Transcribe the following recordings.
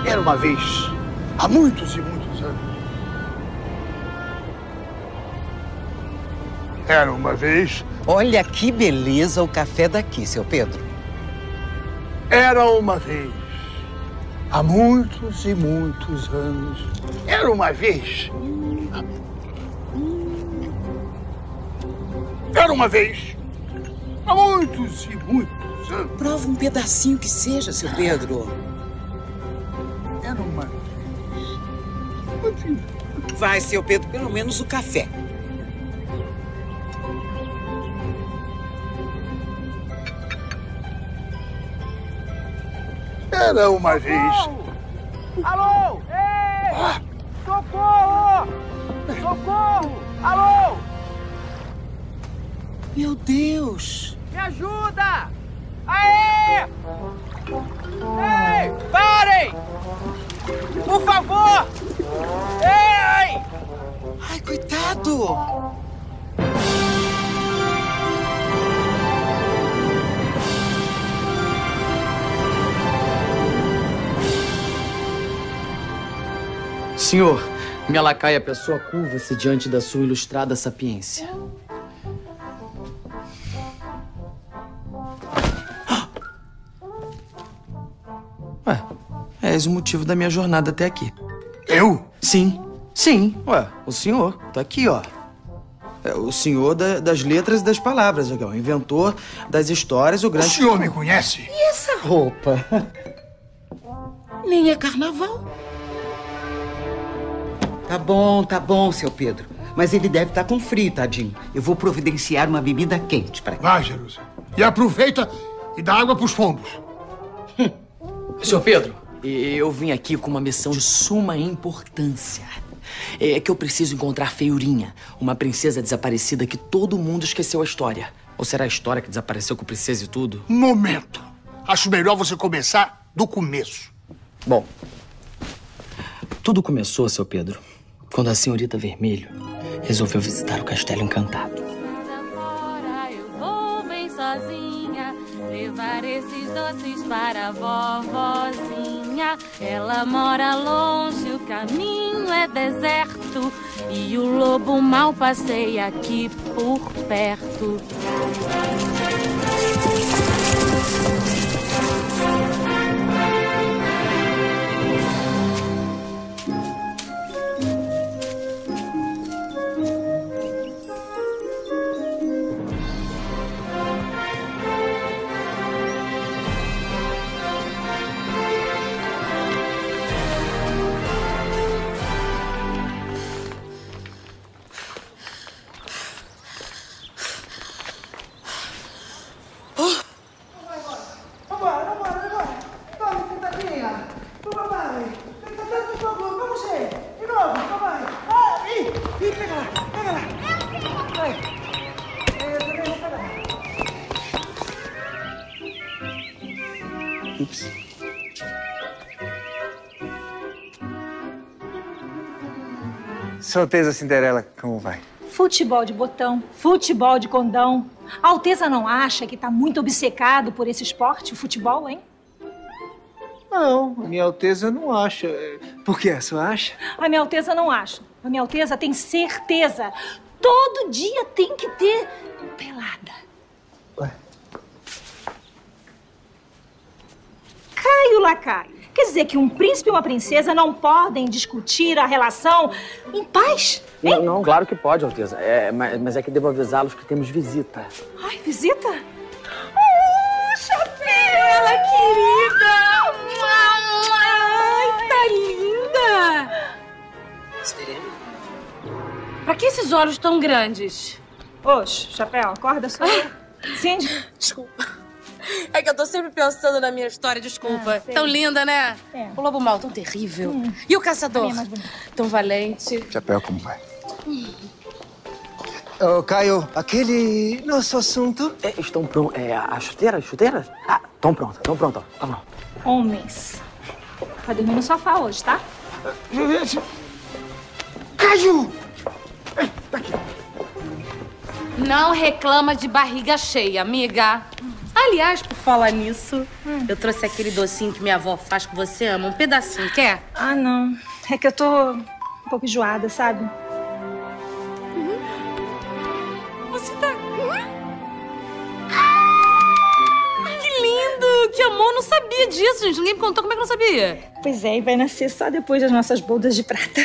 Era uma vez, há muitos e muitos anos. Era uma vez... Olha que beleza o café daqui, seu Pedro. Era uma vez, há muitos e muitos anos. Era uma vez... Era uma vez, há muitos e muitos anos. Prova um pedacinho que seja, seu Pedro. Era uma vez... Vai, seu Pedro, pelo menos o café. Era uma vez... Alô! Ei! Socorro! Socorro! Alô! Meu Deus! Me ajuda! Aê! Ei! Parem! Por favor! Ei! Ai, coitado! Senhor, minha lacaia pessoa curva-se diante da sua ilustrada sapiência. Ué, és o motivo da minha jornada até aqui. Eu? Sim, sim, ué, o senhor, tá aqui, ó. É o senhor das letras e das palavras, o inventor das histórias, o grande... O senhor me conhece? E essa roupa? Nem é carnaval. Tá bom, seu Pedro. Mas ele deve estar com frio, tadinho. Eu vou providenciar uma bebida quente para ele. Vai, Jerusa. E aproveita e dá água pros pombos. Senhor Pedro, eu vim aqui com uma missão de suma importância. É que eu preciso encontrar Feiurinha, uma princesa desaparecida que todo mundo esqueceu a história. Ou será a história que desapareceu com princesa e tudo? Momento. Acho melhor você começar do começo. Bom, tudo começou, seu Pedro, quando a senhorita Vermelho resolveu visitar o Castelo Encantado. Fora eu vou bem sozinha, levar esses doces para a vovozinha. Ela mora longe, o caminho é deserto e o lobo mal passeia aqui por perto. Sua Alteza Cinderela, como vai? Futebol de botão, futebol de condão. A Alteza não acha que tá muito obcecado por esse esporte, o futebol, hein? Não, a minha Alteza não acha. Por quê? A senhora acha? A minha Alteza não acha. A minha Alteza tem certeza. Todo dia tem que ter pelada. Ué? Caio Lacaio. Quer dizer que um príncipe e uma princesa não podem discutir a relação em paz? Hein? Não, claro que pode, Alteza. Mas é que devo avisá-los que temos visita. Ai, visita? Oh, Chapela, querida! Ai, tá linda! Cinderela? Pra que esses olhos tão grandes? Oxe, Chapéu, acorda só. Cindy? Desculpa. É que eu tô sempre pensando na minha história, desculpa. Tão linda, né? É. O lobo mau, tão terrível. E o caçador? Tão valente. Chapéu, como vai? Ô, Caio, aquele nosso assunto... Estão prontos. A chuteira? As chuteiras? Ah, estão prontas, estão prontas. Homens. Vai dormir no sofá hoje, tá? Caio! Não reclama de barriga cheia, amiga. Aliás, por falar nisso, eu trouxe aquele docinho que minha avó faz que você ama. Um pedacinho, quer? Ah, não. É que eu tô um pouco enjoada, sabe? Você tá... Que lindo! Que amor! Não sabia disso, gente. Ninguém me contou. Como é que eu não sabia? Pois é, e vai nascer só depois das nossas bodas de prata.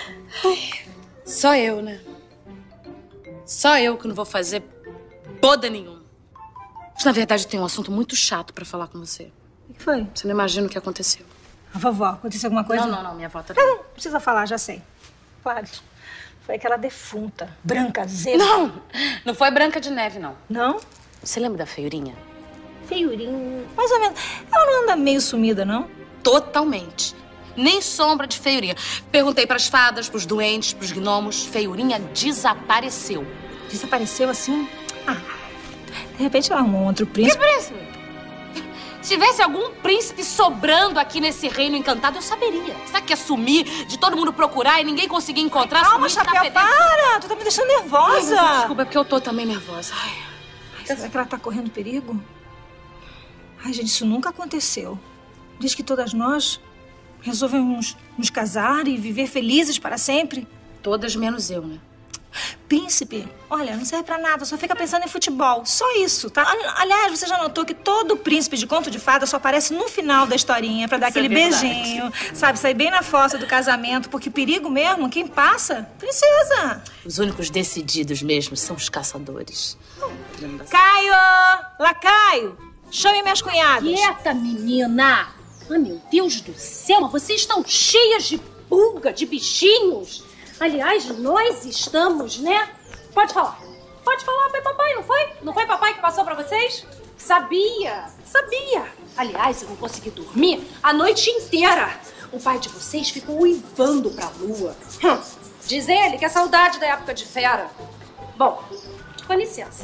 Só eu, né? Só eu que não vou fazer boda nenhuma. Mas, na verdade, eu tenho um assunto muito chato pra falar com você. O que foi? Você não imagina o que aconteceu. A vovó, aconteceu alguma coisa? Não, minha avó tá... Não precisa falar, já sei. Claro. Foi aquela defunta, branca, azeda. Não foi Branca de Neve, não. Não? Você lembra da Feiurinha? Feiurinha. Mais ou menos. Ela não anda meio sumida, não? Totalmente. Nem sombra de Feiurinha. Perguntei pras fadas, pros doentes, pros gnomos. Feiurinha desapareceu. Desapareceu assim? Ah, de repente ela arrumou um outro príncipe. Que príncipe? Se tivesse algum príncipe sobrando aqui nesse reino encantado, eu saberia. Sabe que ia sumir, de todo mundo procurar e ninguém conseguir encontrar? Calma, Chapéu, para! Tu tá me deixando nervosa. Ai, desculpa, é porque eu tô também nervosa. Ai, será que ela tá correndo perigo? Ai, gente, isso nunca aconteceu. Diz que todas nós resolvemos nos casar e viver felizes para sempre. Todas menos eu, né? Príncipe, olha, não serve pra nada, só fica pensando em futebol. Só isso, tá? Aliás, você já notou que todo príncipe de conto de fada só aparece no final da historinha pra dar aquele beijinho, sabe? Sair bem na foto do casamento, porque perigo mesmo, quem passa? Princesa! Os únicos decididos mesmo são os caçadores. Caio! Lacaio! Chame minhas cunhadas. Quieta, menina! Ah, meu Deus do céu, mas vocês estão cheias de pulga, de bichinhos. Aliás, nós estamos, né? Pode falar. Pode falar, foi papai, não foi? Não foi papai que passou pra vocês? Sabia. Aliás, eu não consegui dormir a noite inteira. O pai de vocês ficou uivando pra lua. Diz ele que é saudade da época de fera. Bom, com licença.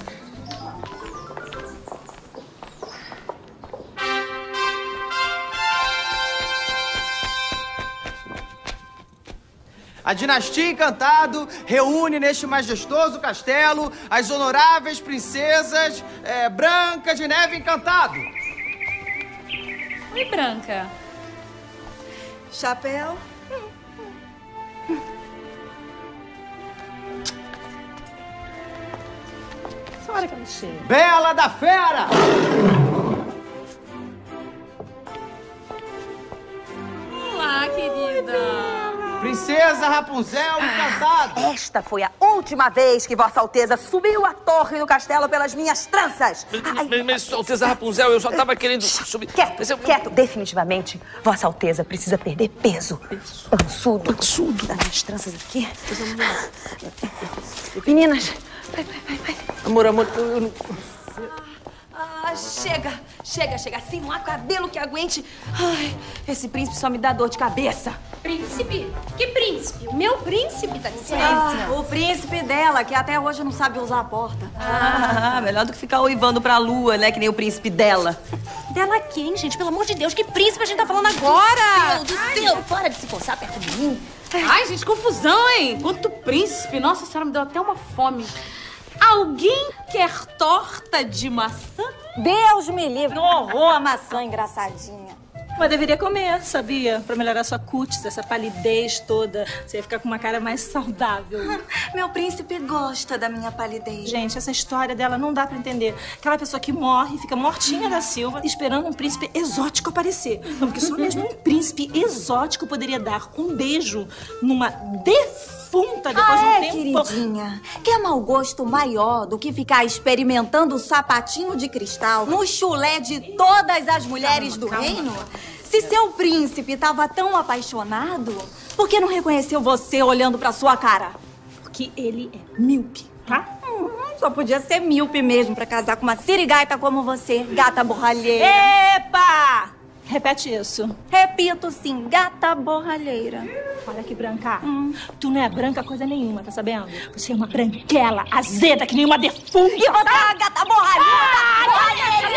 A dinastia Encantado reúne neste majestoso castelo as honoráveis princesas Branca de Neve Encantado. Oi, Branca. Chapéu. Só hora que ela chega. Bela da Fera! Olá, querida. Princesa Rapunzel Encantada. Esta foi a última vez que Vossa Alteza subiu a torre do castelo pelas minhas tranças. Mas Sua Alteza Rapunzel, eu só tava querendo subir... Quieto. Definitivamente, Vossa Alteza precisa perder peso. Pançudo. Das minhas tranças aqui. Meninas, vai. Amor, eu não... Chega. Assim não há cabelo que aguente. Ai, esse príncipe só me dá dor de cabeça. Príncipe? Que príncipe? O meu príncipe, dá licença. O príncipe dela, que até hoje não sabe usar a porta. Melhor do que ficar uivando pra lua, né? Que nem o príncipe dela. Dela quem, gente? Pelo amor de Deus, que príncipe a gente tá falando agora? Meu Deus do céu, para de se forçar perto de mim. Ai, gente, confusão, hein? Quanto príncipe. Nossa senhora, me deu até uma fome. Alguém quer torta de maçã? Deus me livre. Horror a maçã engraçadinha. Mas deveria comer, sabia? Pra melhorar sua cutis, essa palidez toda. Você ia ficar com uma cara mais saudável. Meu príncipe gosta da minha palidez. Gente, essa história dela não dá pra entender. Aquela pessoa que morre, fica mortinha da Silva, esperando um príncipe exótico aparecer. Não, porque só mesmo um príncipe exótico poderia dar um beijo numa defunta depois de um tempo. Queridinha, quer mau gosto maior do que ficar experimentando o sapatinho de cristal no chulé de todas as mulheres do reino? Se seu príncipe tava tão apaixonado, por que não reconheceu você olhando pra sua cara? Porque ele é míope, tá? Só podia ser míope mesmo pra casar com uma sirigaita como você, gata borralheira. Epa! Repete isso. Repito sim, gata borralheira. Olha aqui, Branca. Tu não é branca coisa nenhuma, tá sabendo? Você é uma branquela, azeda, que nem uma defunta. E você é uma gata borralheira!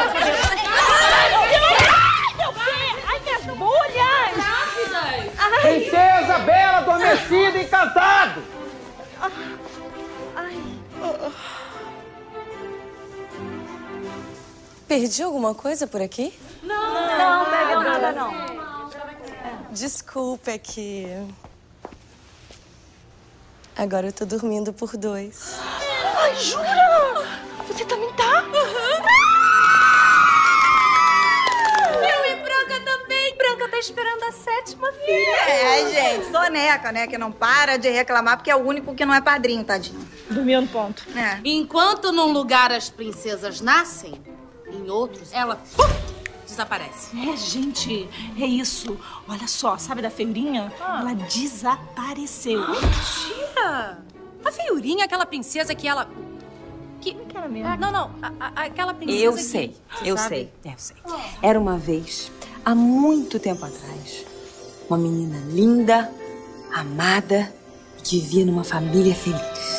Ai, minhas bolhas! Rápidas! Princesa Bela Adormecida Encantado. Perdi alguma coisa por aqui? Não pega nada, não. Desculpa, é que... Agora eu tô dormindo por 2. Ai, jura? Você também tá? Eu e Branca também. Branca tá esperando a 7ª filha. É, gente, soneca, né? Que não para de reclamar porque é o único que não é padrinho, tadinho. Dormiu no ponto. É. Enquanto num lugar as princesas nascem, em outros ela desaparece. É, gente, é isso. Olha só, sabe da feirinha? Ela desapareceu. Mentira! A feiurinha, aquela princesa que ela... Que era mesmo? Não. Aquela princesa Eu que... sei. Eu sei. Era uma vez, há muito tempo atrás, uma menina linda, amada e que vivia numa família feliz.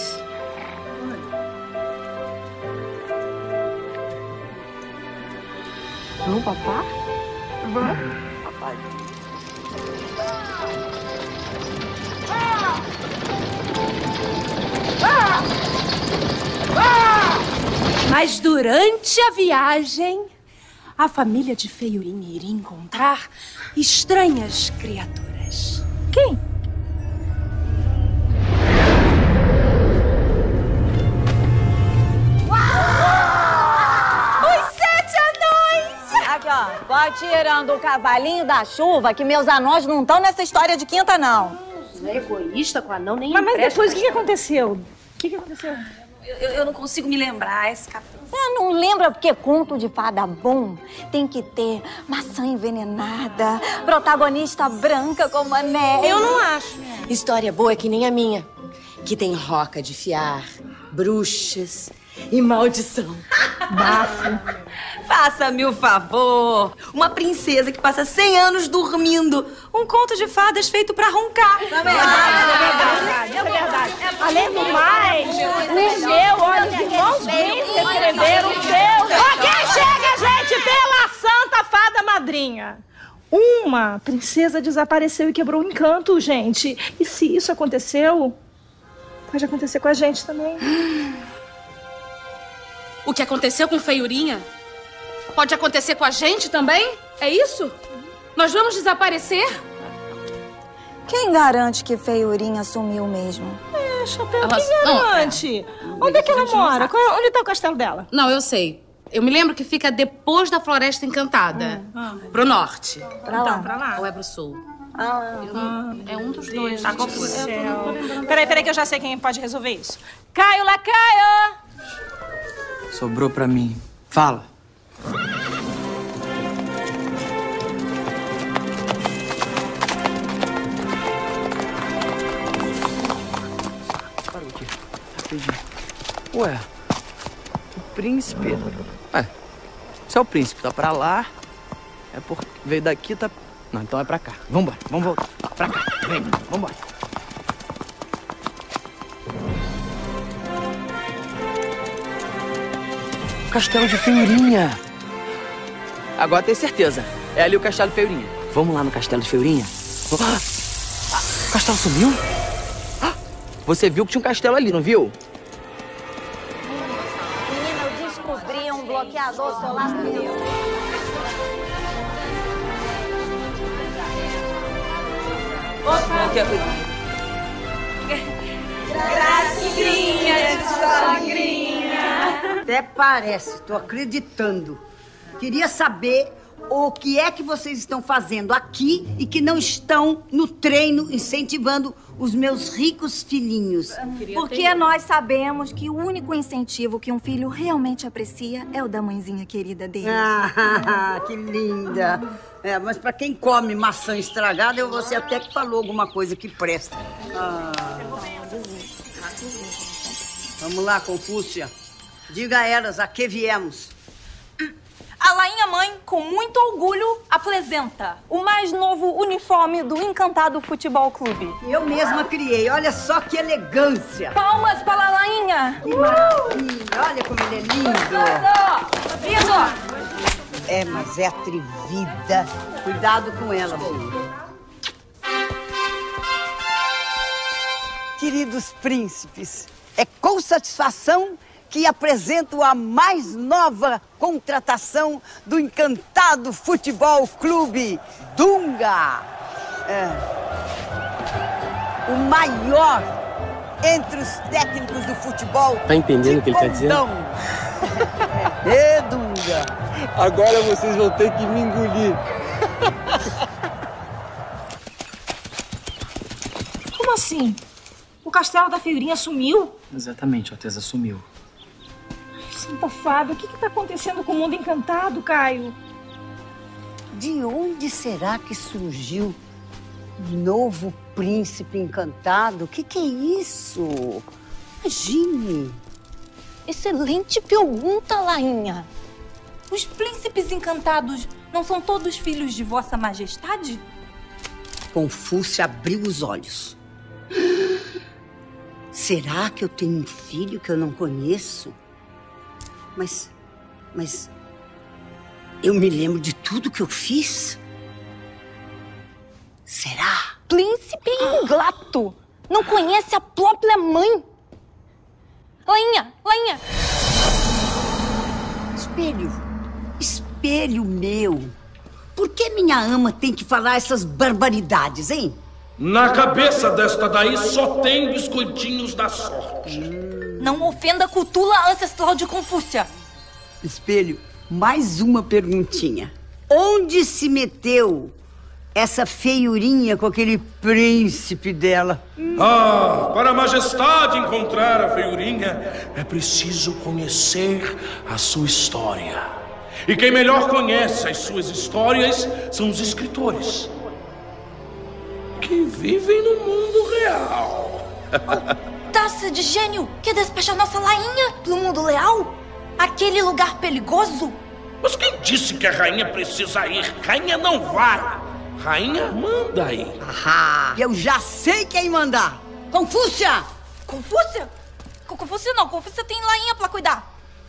Vamos, papá? Vamos. Papai. Mas durante a viagem, a família de Feiurinha iria encontrar estranhas criaturas. Quem? Os 7 anões! Aqui, ó. Pode tirando o cavalinho da chuva que meus anões não estão nessa história de quinta, não. Não é egoísta com a não, nem Mas empresta. depois o que aconteceu? O que aconteceu? Eu não consigo me lembrar esse capítulo. Você não lembra porque conto de fada bom tem que ter maçã envenenada, protagonista branca como a neve. Eu não acho. História boa que nem a minha, que tem roca de fiar, bruxas e maldição. Bafo. Faça-me o favor. Uma princesa que passa 100 anos dormindo. Um conto de fadas feito pra roncar. É verdade. Além do mais, o meu, olha, os irmãos Grimm escreveram o seu... Ok, chega, gente, pela santa fada madrinha. Uma princesa desapareceu e quebrou o encanto, gente. E se isso aconteceu, pode acontecer com a gente também. O que aconteceu com Feiurinha pode acontecer com a gente também? É isso? Nós vamos desaparecer? Quem garante que Feiurinha sumiu mesmo? É, Chapéu, quem garante? Onde é que ela mora? Onde tá o castelo dela? Não, eu sei. Eu me lembro que fica depois da Floresta Encantada. Pro norte. Pra lá. Então, pra lá. Ou é pro sul? É um dos dois. Tá confuso. Peraí, que eu já sei quem pode resolver isso. Caio Lacaio! Sobrou pra mim. Fala. Parou aqui. Rapidinho. Ué, o príncipe... Ué, se é o príncipe, tá pra lá, é porque veio daqui, tá... Não, então é pra cá. Vambora, vamos voltar. Pra cá, vem, vambora. Castelo de Feiurinha. Agora tenho certeza. É ali o Castelo de Feiurinha. Vamos lá no Castelo de Feiurinha? O castelo sumiu? Você viu que tinha um castelo ali, não viu? Menina, eu descobri um bloqueador solar meu. Gracinha de sogrinha. Até parece, tô acreditando. Queria saber o que é que vocês estão fazendo aqui e que não estão no treino incentivando os meus ricos filhinhos. Porque nós sabemos que o único incentivo que um filho realmente aprecia é o da mãezinha querida dele. Ah, que linda. É, mas pra quem come maçã estragada, você até que falou alguma coisa que presta. Vamos lá, Confúcia. Diga a elas a que viemos. A Lainha Mãe, com muito orgulho, apresenta o mais novo uniforme do Encantado Futebol Clube. Eu mesma criei, olha só que elegância. Palmas para a Lainha! Que maravilha, olha como ele é lindo. Lindo! É, mas é atrevida. Cuidado com ela, filho. Queridos príncipes, é com satisfação que apresento a mais nova contratação do Encantado Futebol Clube, Dunga. O maior entre os técnicos do futebol. Tá entendendo o que ele tá dizendo? Dunga. Agora vocês vão ter que me engolir. Como assim? O castelo da Feiurinha sumiu? Exatamente, Alteza, sumiu. Santa Fábio, o que tá acontecendo com o mundo encantado, Caio? De onde será que surgiu um novo príncipe encantado? O que é isso? Imagine. Excelente pergunta, Lainha. Os príncipes encantados não são todos filhos de Vossa Majestade? Confúcia abriu os olhos. Será que eu tenho um filho que eu não conheço? Mas eu me lembro de tudo que eu fiz? Será? Príncipe ingrato! Não conhece a própria mãe? Lainha! Espelho meu. Por que minha ama tem que falar essas barbaridades, hein? Na cabeça desta daí só tem biscoitinhos da sorte. Não ofenda a cultura ancestral de Confúcia. Espelho, mais uma perguntinha. Onde se meteu essa feiurinha com aquele príncipe dela? Para a majestade encontrar a feiurinha, é preciso conhecer a sua história. E quem melhor conhece as suas histórias são os escritores, que vivem no mundo real. Taça de gênio quer despachar nossa Lainha pro mundo real? Aquele lugar perigoso? Mas quem disse que a rainha precisa ir? Rainha não vai. Rainha manda ir. Eu já sei quem mandar. Confúcia! Confúcia? Confúcia não. Confúcia tem Lainha pra cuidar.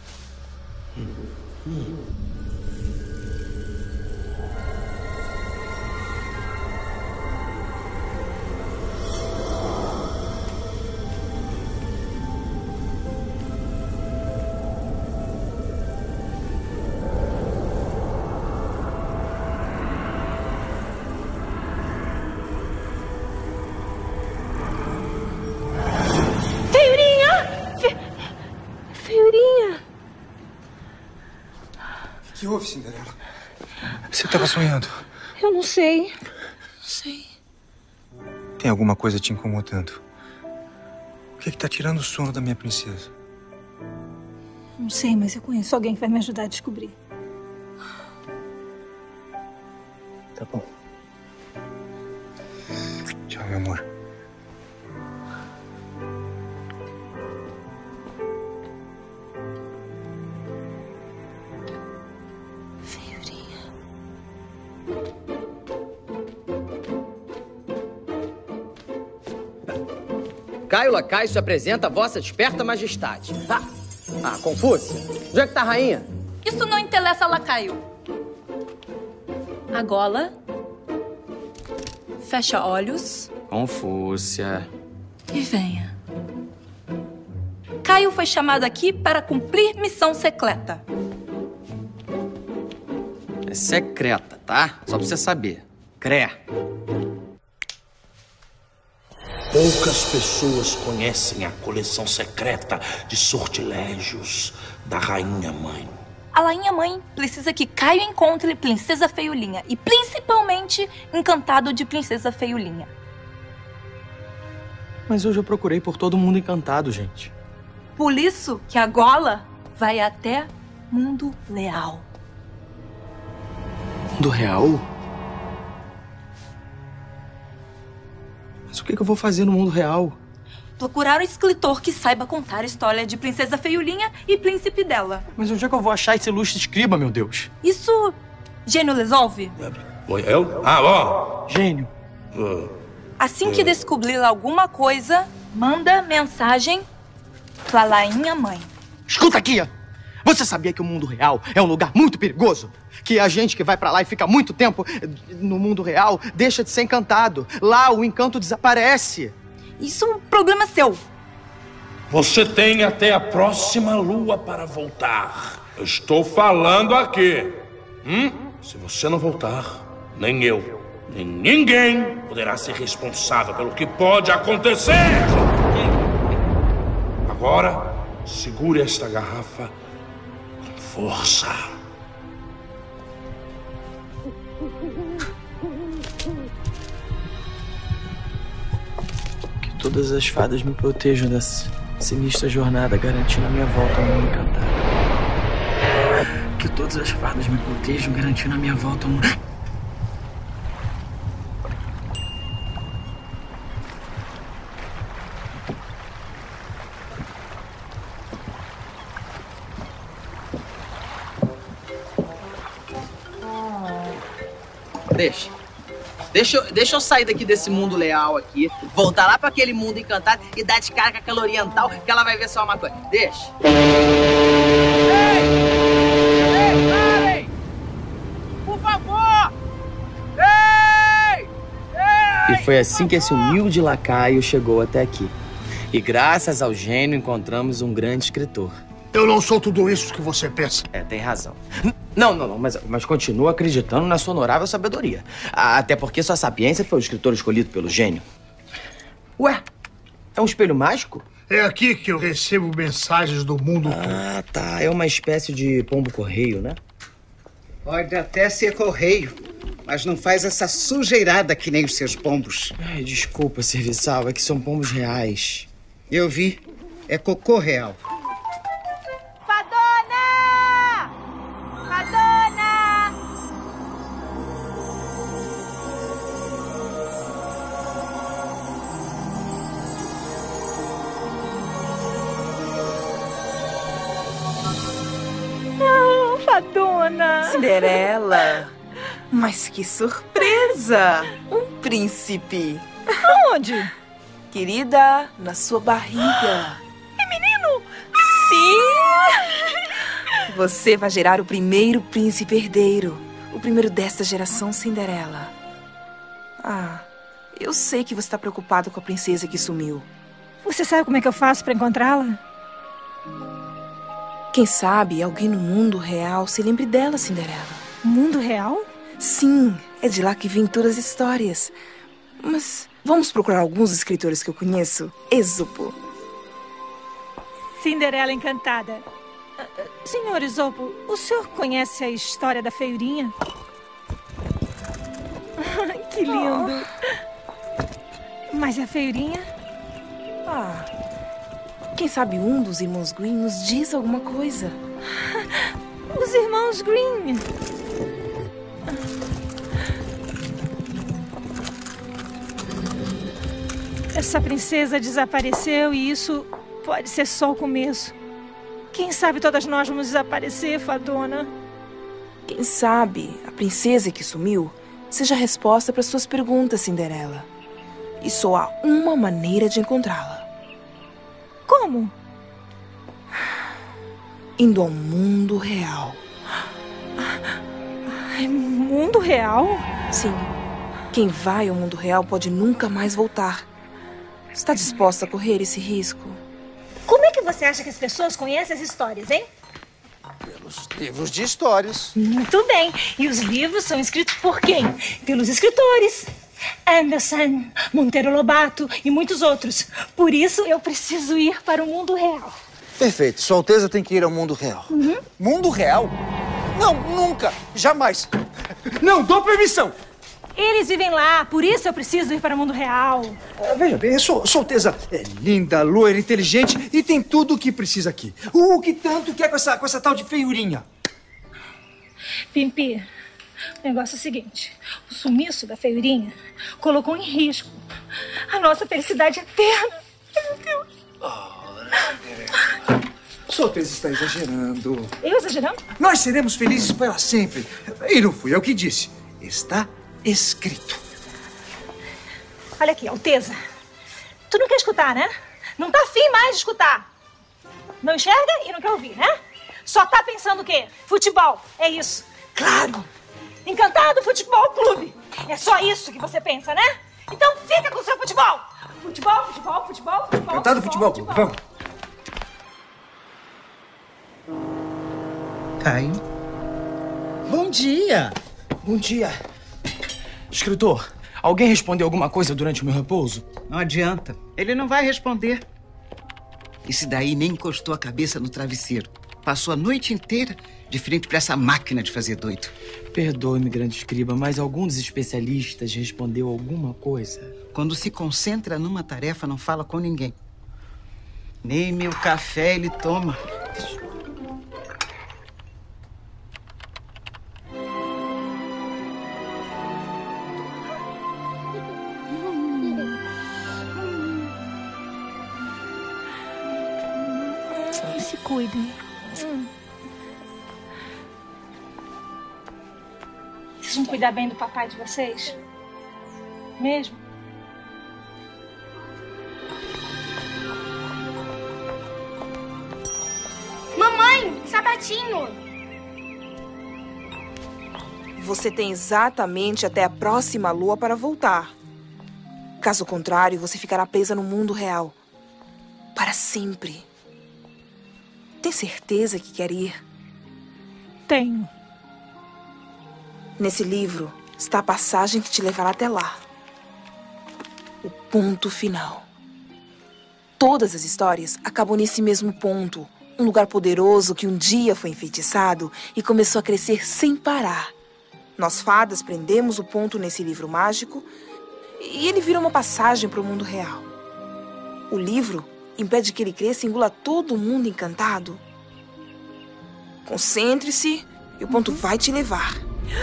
O que houve, Cinderela? Você estava sonhando? Eu não sei. Tem alguma coisa te incomodando? O que tá tirando o sono da minha princesa? Não sei, mas eu conheço alguém que vai me ajudar a descobrir. Tá bom. Tchau, meu amor. Caio Lacai se apresenta a vossa desperta majestade. Confúcia, onde é que tá a rainha? Isso não interessa a Lacaio. Agora, fecha olhos. Confúcia. E venha. Caio foi chamado aqui para cumprir missão secreta. É secreta, tá? Só pra você saber. Poucas pessoas conhecem a coleção secreta de sortilégios da Rainha Mãe. A Rainha Mãe precisa que Caio encontre Princesa Feiulinha e principalmente Encantado de Princesa Feiulinha. Mas eu já procurei por todo mundo encantado, gente. Por isso que a gola vai até Mundo Real. Mundo real? Mas o que eu vou fazer no mundo real? Procurar um escritor que saiba contar a história de Princesa Feiulinha e príncipe dela. Mas onde é que eu vou achar esse ilustre escriba, meu Deus? Isso, gênio resolve? Eu? Gênio. Assim que descobrir alguma coisa, manda mensagem pra Rainha Mãe. Escuta aqui! Você sabia que o mundo real é um lugar muito perigoso? Que a gente que vai pra lá e fica muito tempo no mundo real deixa de ser encantado. Lá o encanto desaparece. Isso é um problema seu. Você tem até a próxima lua para voltar. Eu estou falando aqui. Se você não voltar, nem eu, nem ninguém poderá ser responsável pelo que pode acontecer. Agora, segure esta garrafa com força. Que todas as fadas me protejam dessa sinistra jornada, garantindo a minha volta ao mundo encantado. Que todas as fadas me protejam, garantindo a minha volta ao mundo... Deixa eu sair daqui desse mundo leal aqui, voltar lá pra aquele mundo encantado e dar de cara com aquela oriental que ela vai ver só uma coisa. Deixa. Ei, parem! Por favor! Ei! E foi assim que esse humilde lacaio chegou até aqui. E graças ao gênio encontramos um grande escritor. Eu não sou tudo isso que você pensa. Tem razão. Não, mas continua acreditando na sua honorável sabedoria. Até porque sua sapiência foi o escritor escolhido pelo gênio. Ué, é um espelho mágico? É aqui que eu recebo mensagens do mundo todo. Ah, tá. É uma espécie de pombo-correio, né? Pode até ser correio, mas não faz essa sujeirada que nem os seus pombos. Ai, desculpa, serviçal. É que são pombos reais. Eu vi. É cocô real. Fadona! Fadona! Oh, Fadona! Cinderela! Mas que surpresa! Um príncipe! Aonde? Querida, na sua barriga. É menino? Sim! Você vai gerar o primeiro príncipe herdeiro. O primeiro desta geração Cinderela. Ah, eu sei que você está preocupado com a princesa que sumiu. Você sabe como é que eu faço para encontrá-la? Quem sabe alguém no mundo real se lembre dela, Cinderela. Mundo real? Sim, é de lá que vêm todas as histórias. Mas vamos procurar alguns escritores que eu conheço. Êxopo. Cinderela Encantada. Senhor Esopo, o senhor conhece a história da feiurinha? Que lindo! Mas a feiurinha? Ah, quem sabe um dos irmãos Green nos diz alguma coisa. Os irmãos Green. Essa princesa desapareceu e isso pode ser só o começo. Quem sabe todas nós vamos desaparecer, Fadona? Quem sabe a princesa que sumiu seja a resposta para suas perguntas, Cinderela. E só há uma maneira de encontrá-la. Como? Indo ao mundo real. Mundo real? Sim. Quem vai ao mundo real pode nunca mais voltar. Está disposta a correr esse risco? Como é que você acha que as pessoas conhecem as histórias, hein? Pelos livros de histórias. Muito bem. E os livros são escritos por quem? Pelos escritores. Anderson, Monteiro Lobato e muitos outros. Por isso, eu preciso ir para o mundo real. Perfeito. Sua Alteza tem que ir ao mundo real. Uhum. Mundo real? Não, nunca. Jamais. Não dou permissão. Eles vivem lá, por isso eu preciso ir para o mundo real. Veja bem, Sua Alteza é linda, loira, inteligente e tem tudo o que precisa aqui. O que tanto quer com essa tal de feiurinha? Pimpi, o negócio é o seguinte. O sumiço da feiurinha colocou em risco a nossa felicidade eterna. Meu Deus. Sua Alteza está exagerando. Eu exagerando? Nós seremos felizes para sempre. E não fui eu que disse. Está escrito. Olha aqui, Alteza. Tu não quer escutar, né? Não tá afim mais de escutar. Não enxerga e não quer ouvir, né? Só tá pensando o quê? Futebol. É isso. Claro. Encantado Futebol Clube. É só isso que você pensa, né? Então fica com o seu futebol. Futebol, futebol, futebol, futebol. Encantado Futebol Clube. Vamos. Caio. Bom dia. Bom dia. Escritor, alguém respondeu alguma coisa durante o meu repouso? Não adianta. Ele não vai responder. Esse daí nem encostou a cabeça no travesseiro. Passou a noite inteira de frente para essa máquina de fazer doido. Perdoe-me, grande escriba, mas algum dos especialistas respondeu alguma coisa? Quando se concentra numa tarefa, não fala com ninguém. Nem meu café ele toma. Se cuidem. Vocês vão cuidar bem do papai de vocês? Mesmo? Mamãe, sapatinho! Você tem exatamente até a próxima lua para voltar. Caso contrário, você ficará presa no mundo real. Para sempre. Tem certeza que quer ir? Tenho. Nesse livro está a passagem que te levará até lá. O ponto final. Todas as histórias acabam nesse mesmo ponto. Um lugar poderoso que um dia foi enfeitiçado e começou a crescer sem parar. Nós fadas prendemos o ponto nesse livro mágico e ele vira uma passagem para o mundo real. O livro impede que ele cresça e engula todo mundo encantado. Concentre-se e o ponto vai te levar.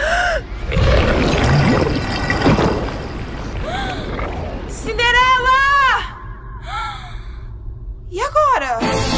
Cinderela! E agora?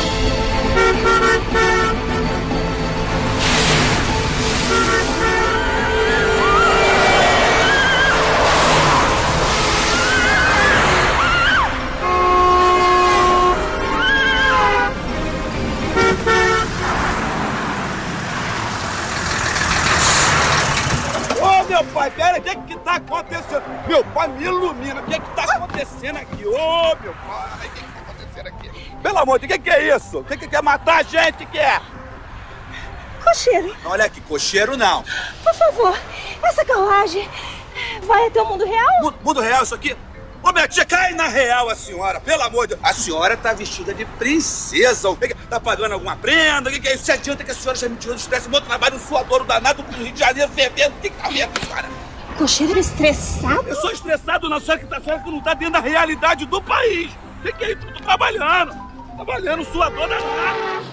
Meu pai, pera, o que tá acontecendo? Meu pai, me ilumina, o que tá acontecendo aqui? Ô, meu pai, o que tá acontecendo aqui? Pelo amor de Deus, o que é isso? O que quer matar a gente, que é? Cocheiro. Olha aqui, cocheiro não. Por favor, essa carruagem vai até o mundo real? Mundo real, isso aqui? Ô, minha tia, cai na real a senhora, pelo amor de Deus. A senhora tá vestida de princesa. Tá pagando alguma prenda? O que é isso? Se adianta que a senhora já me tirou do estresse, meu trabalho, um suadouro danado do Rio de Janeiro, fervendo. O que tá vendo, senhora? Cocheiro estressado? Eu sou estressado na senhora que não tá dentro da realidade do país. O que é isso? Eu tô trabalhando. Trabalhando, suador danado.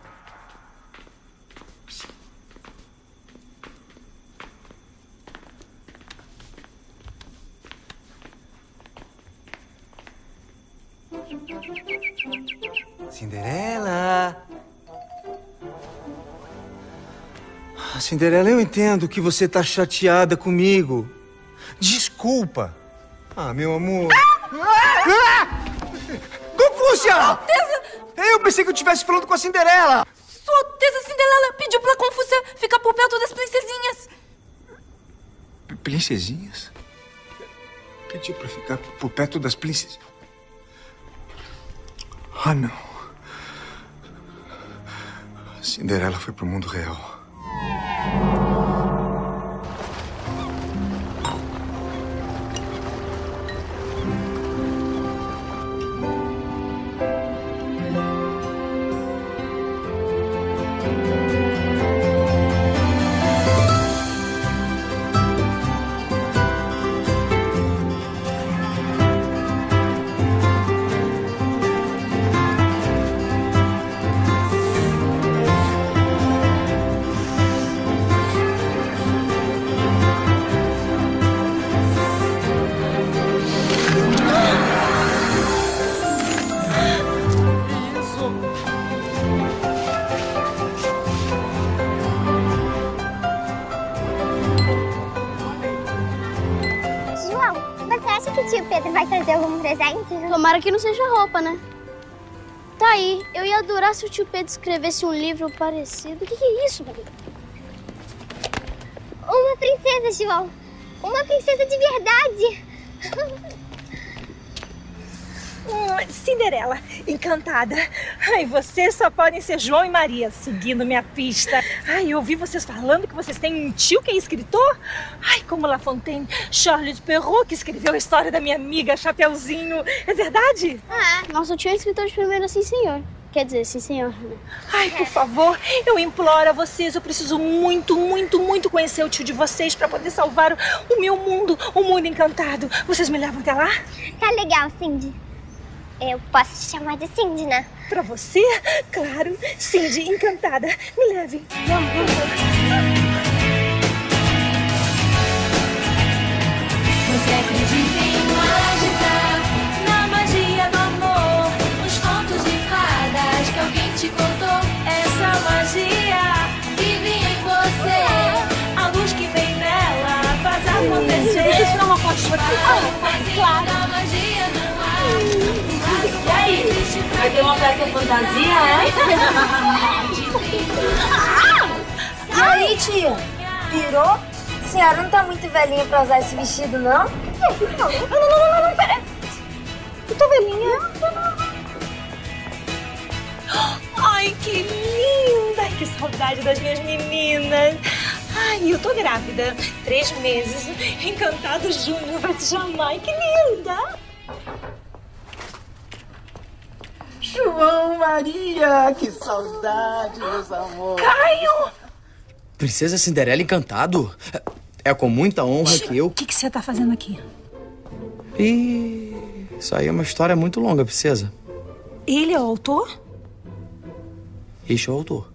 Cinderela! Cinderela, eu entendo que você tá chateada comigo. Desculpa. Ah, meu amor. Confúcia! Sua Alteza! Eu pensei que eu estivesse falando com a Cinderela. Sua Alteza, Cinderela pediu pra Confúcia ficar por perto das princesinhas. Princesinhas? Pediu pra ficar por perto das princesas. Ah, não. Cinderela foi pro mundo real. Tomara que não seja roupa, né? Tá aí, eu ia adorar se o tio Pedro escrevesse um livro parecido. O que é isso, Maria? Uma princesa, João. Uma princesa de verdade. Se Cinderela, encantada. Ai, vocês só podem ser João e Maria, seguindo minha pista. Ai, eu ouvi vocês falando que vocês têm um tio que é escritor. Ai, como La Fontaine, Charles de Perrault, que escreveu a história da minha amiga Chapeuzinho. É verdade? Nosso tio é escritor de primeira, sim, senhor. Quer dizer, sim, senhor. Ai, por favor, eu imploro a vocês. Eu preciso muito, muito, muito conhecer o tio de vocês pra poder salvar o meu mundo, o mundo encantado. Vocês me levam até lá? Tá legal, Cindy. Eu posso te chamar de Cindy, né? Pra você? Claro. Cindy, encantada. Me leve. Vamos. Você acredita em mágica, na magia do amor, nos contos de fadas que alguém te contou? Essa magia vive em você, a luz que vem nela faz acontecer. Deixa eu tirar uma foto de você. Claro. A magia não há. E aí? Vai ter uma festa fantasia, é? E aí, tia? Pirou? A senhora não tá muito velhinha pra usar esse vestido, não? Não, pera. Eu tô velhinha. Ai, que linda. Ai, que saudade das minhas meninas. Ai, eu tô grávida. 3 meses. Encantado Júnior vai se chamar. Ai, que linda. João Maria, que saudade, meus amores. Caio! Princesa Cinderela Encantado? É com muita honra que eu... O que você tá fazendo aqui? Isso aí é uma história muito longa, princesa. Ele é o autor? Este é o autor.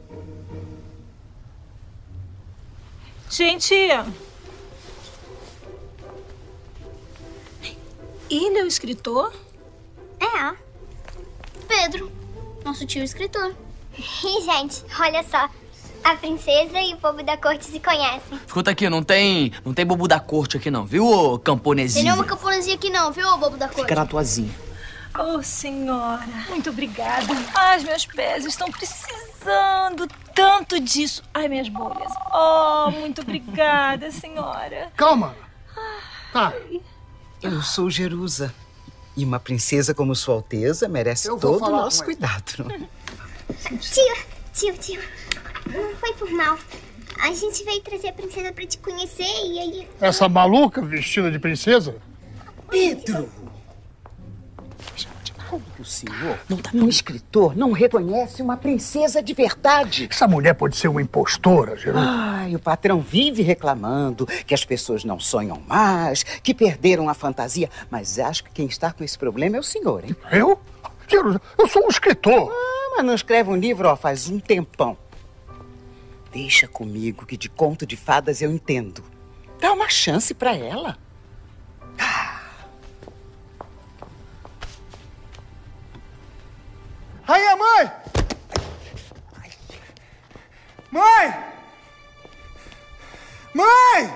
Gente... Ele é o escritor? É. Pedro, nosso tio escritor. E, gente, olha só. A princesa e o bobo da corte se conhecem. Escuta aqui, não tem bobo da corte aqui não, viu, ô camponesinha? Tem nenhuma camponesinha aqui não, viu, ô bobo da corte? Fica na tuazinha. Oh, senhora, muito obrigada. Ai, os meus pés estão precisando tanto disso. Ai, minhas bolhas. Oh, muito obrigada, senhora. Calma. Tá. Eu sou Jerusa. E uma princesa como Sua Alteza merece todo o nosso cuidado. Tio. Não foi por mal. A gente veio trazer a princesa pra te conhecer e aí... Essa maluca vestida de princesa? Pedro! Como que o senhor, um escritor, não reconhece uma princesa de verdade? Essa mulher pode ser uma impostora, Jerusa. Ai, o patrão vive reclamando que as pessoas não sonham mais, que perderam a fantasia. Mas acho que quem está com esse problema é o senhor, hein? Eu? Jerusa, eu sou um escritor. Mas não escreve um livro, faz um tempão. Deixa comigo que de conto de fadas eu entendo. Dá uma chance pra ela. Aí, mãe! Mãe! Mãe!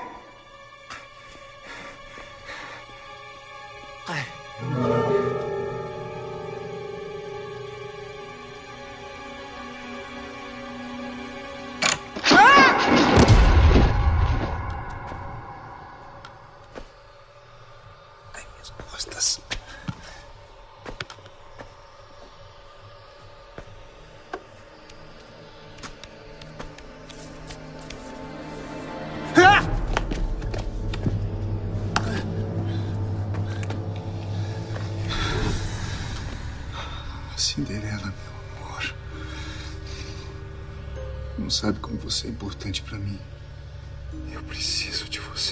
Costas. Cinderela, meu amor. Não sabe como você é importante pra mim. Eu preciso de você.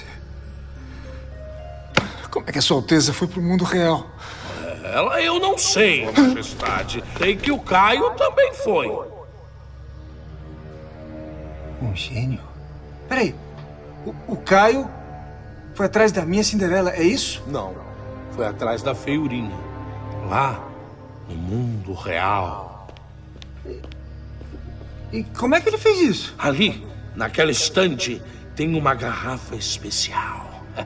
Como é que a Sua Alteza foi pro mundo real? Ela eu não sei, Majestade. Sei que o Caio também foi. Um gênio? Peraí, o Caio foi atrás da minha Cinderela, é isso? Não, foi atrás da feiurinha. Lá, no mundo real. E como é que ele fez isso? Ali, naquela estante, tem uma garrafa especial.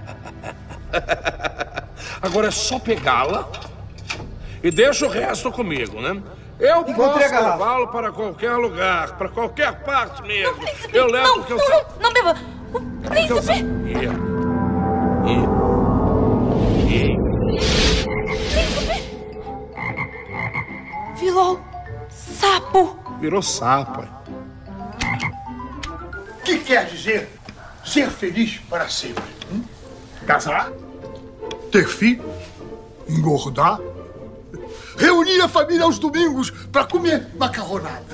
Agora é só pegá-la e deixa o resto comigo, né? Eu posso levá-lo para qualquer lugar, para qualquer parte mesmo. Não, príncipe, eu levo o que eu sei. Não beba! Príncipe! E... Príncipe! Virou sapo. Virou sapo. O que quer dizer ser feliz para sempre? Casar? Ter filho? Engordar? Reunir a família aos domingos para comer macarronada?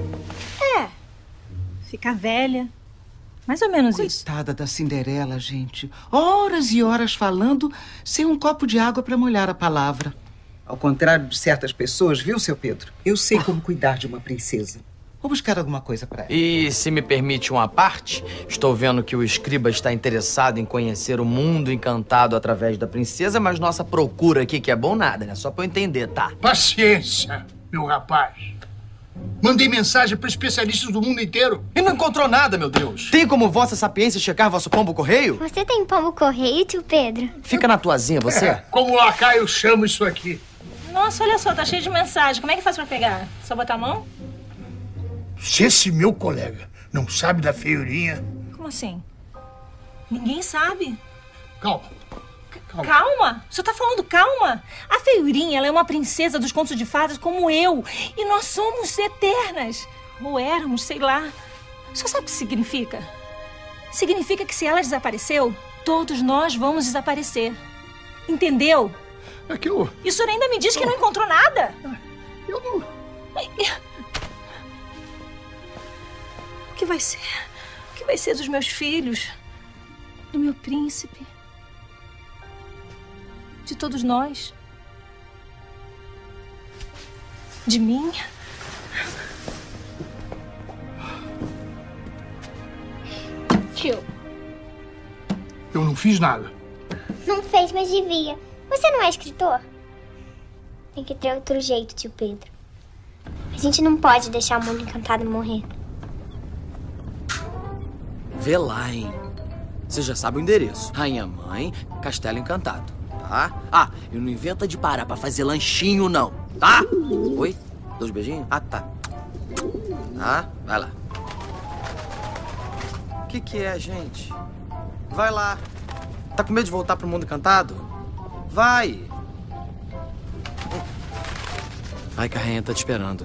Ficar velha. Mais ou menos isso. Coitada da Cinderela, gente. Horas e horas falando sem um copo de água para molhar a palavra. Ao contrário de certas pessoas, viu, seu Pedro? Eu sei como cuidar de uma princesa. Vou buscar alguma coisa para ela. E se me permite uma parte, estou vendo que o escriba está interessado em conhecer o mundo encantado através da princesa, mas nossa procura aqui que é bom nada, né? Só pra eu entender, tá? Paciência, meu rapaz. Mandei mensagem para especialistas do mundo inteiro. E não encontrou nada, meu Deus. Tem como vossa sapiência checar vosso pombo correio? Você tem pombo correio, tio Pedro? Fica na tuazinha, você? Como o lacaio chama isso aqui. Nossa, olha só, tá cheio de mensagem. Como é que faz pra pegar? Só botar a mão? Se esse meu colega não sabe da feiurinha... Como assim? Ninguém sabe. Calma. Calma? O senhor tá falando calma? A feiurinha, ela é uma princesa dos contos de fadas como eu. E nós somos eternas. Ou éramos, sei lá. O senhor sabe o que significa? Significa que se ela desapareceu, todos nós vamos desaparecer. Entendeu? É que eu... E o senhor ainda me diz que não encontrou nada? Eu não... O que vai ser? O que vai ser dos meus filhos? Do meu príncipe? De todos nós? De mim? Tio. Eu não fiz nada. Não fez, mas devia. Você não é escritor? Tem que ter outro jeito, tio Pedro. A gente não pode deixar o mundo encantado morrer. Vê lá, hein? Você já sabe o endereço. Rainha Mãe, Castelo Encantado, tá? Ah, e não inventa de parar pra fazer lanchinho, não, tá? Oi? 2 beijinhos? Ah, tá. Tá? Vai lá. O que é, gente? Vai lá. Tá com medo de voltar pro mundo encantado? Vai. Vai que a rainha tá te esperando.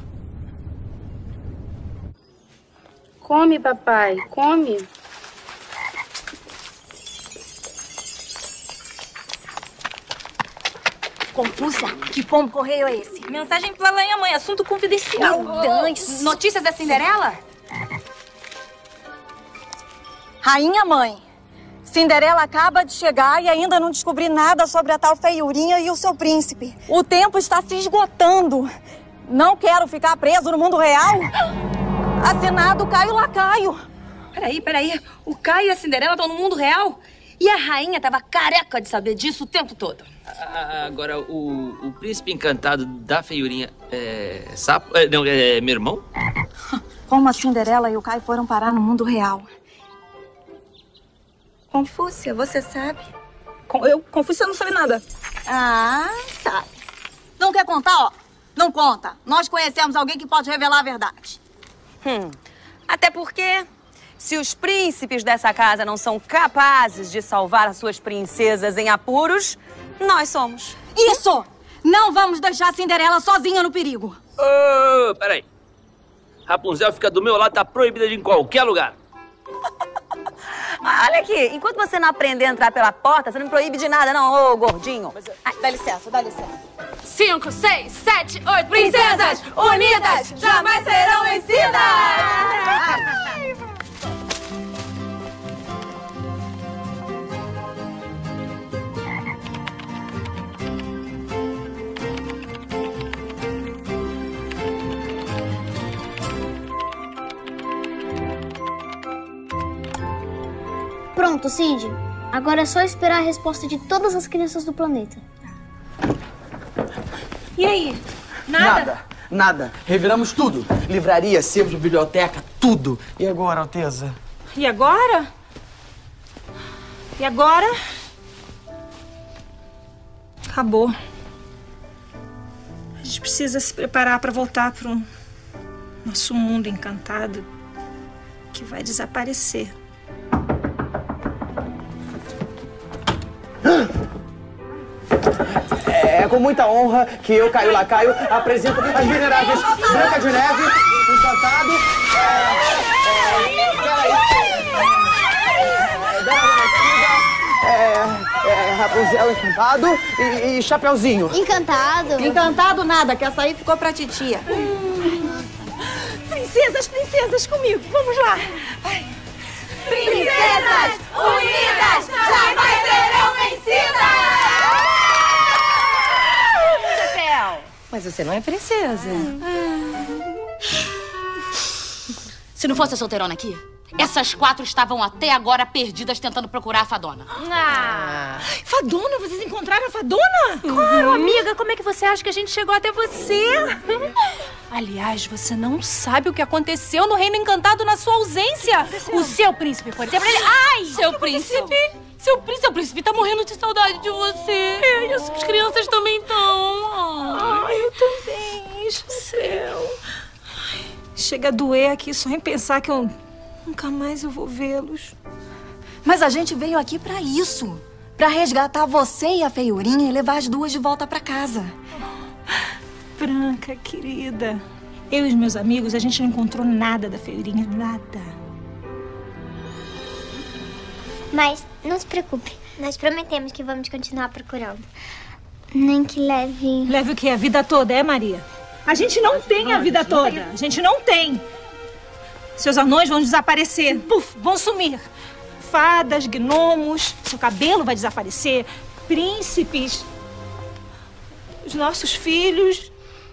Come, papai, come. Confusa, que pombo correio é esse? Mensagem pra rainha mãe, assunto confidencial. Notícias da Cinderela? Rainha mãe, Cinderela acaba de chegar e ainda não descobri nada sobre a tal feiurinha e o seu príncipe. O tempo está se esgotando. Não quero ficar preso no mundo real. Assinado Caio Lacaio. Peraí. O Caio e a Cinderela estão no mundo real? E a rainha tava careca de saber disso o tempo todo. Agora, o príncipe encantado da feiurinha é sapo? Não, é meu irmão? Como a Cinderela e o Caio foram parar no mundo real. Confúcia, você sabe? Confúcia não sabe nada. Ah, sabe. Não quer contar, ó? Não conta. Nós conhecemos alguém que pode revelar a verdade. Até porque, se os príncipes dessa casa não são capazes de salvar as suas princesas em apuros, nós somos. Isso! Não vamos deixar a Cinderela sozinha no perigo. Peraí. Rapunzel fica do meu lado, tá proibida de ir em qualquer lugar. Olha aqui, enquanto você não aprender a entrar pela porta, você não me proíbe de nada, não, ô gordinho. Ai, dá licença. 5, 6, 7, 8 princesas unidas jamais serão vencidas! Pronto, Cindy. Agora é só esperar a resposta de todas as crianças do planeta. E aí? Nada. Reviramos tudo. Livraria, sebos, biblioteca, tudo. E agora, Alteza? E agora? Acabou. A gente precisa se preparar para voltar pro nosso mundo encantado que vai desaparecer. É com muita honra que eu, Caio Lacaio, apresento as veneráveis Branca de Neve, Encantado, Rapunzel Encantado e Chapeuzinho. Encantado? Encantado nada, que essa aí ficou pra titia. Princesas, comigo. Vamos lá. Ai. Princesas unidas jamais serão vencidas! Mas você não é princesa. Se não fosse a solteirona aqui, essas 4 estavam até agora perdidas tentando procurar a Fadona. Fadona? Vocês encontraram a Fadona? Claro, amiga. Como é que você acha que a gente chegou até você? Aliás, você não sabe o que aconteceu no Reino Encantado na sua ausência. O seu príncipe, por exemplo, ele... Ai! Seu príncipe? Seu príncipe tá morrendo de saudade de você. E as crianças também estão. Ai, eu também. Céu. Chega a doer aqui só em pensar que eu nunca mais eu vou vê-los. Mas a gente veio aqui pra isso. Pra resgatar você e a feiurinha e levar as duas de volta pra casa. Branca, querida. Eu e os meus amigos, a gente não encontrou nada da feiurinha, nada. Mas não se preocupe. Nós prometemos que vamos continuar procurando. Nem que leve... Leve o quê? A vida toda, Maria? A gente não tem a vida toda. A gente não tem. Seus anões vão desaparecer. Puf, vão sumir. Fadas, gnomos, seu cabelo vai desaparecer. Príncipes. Os nossos filhos.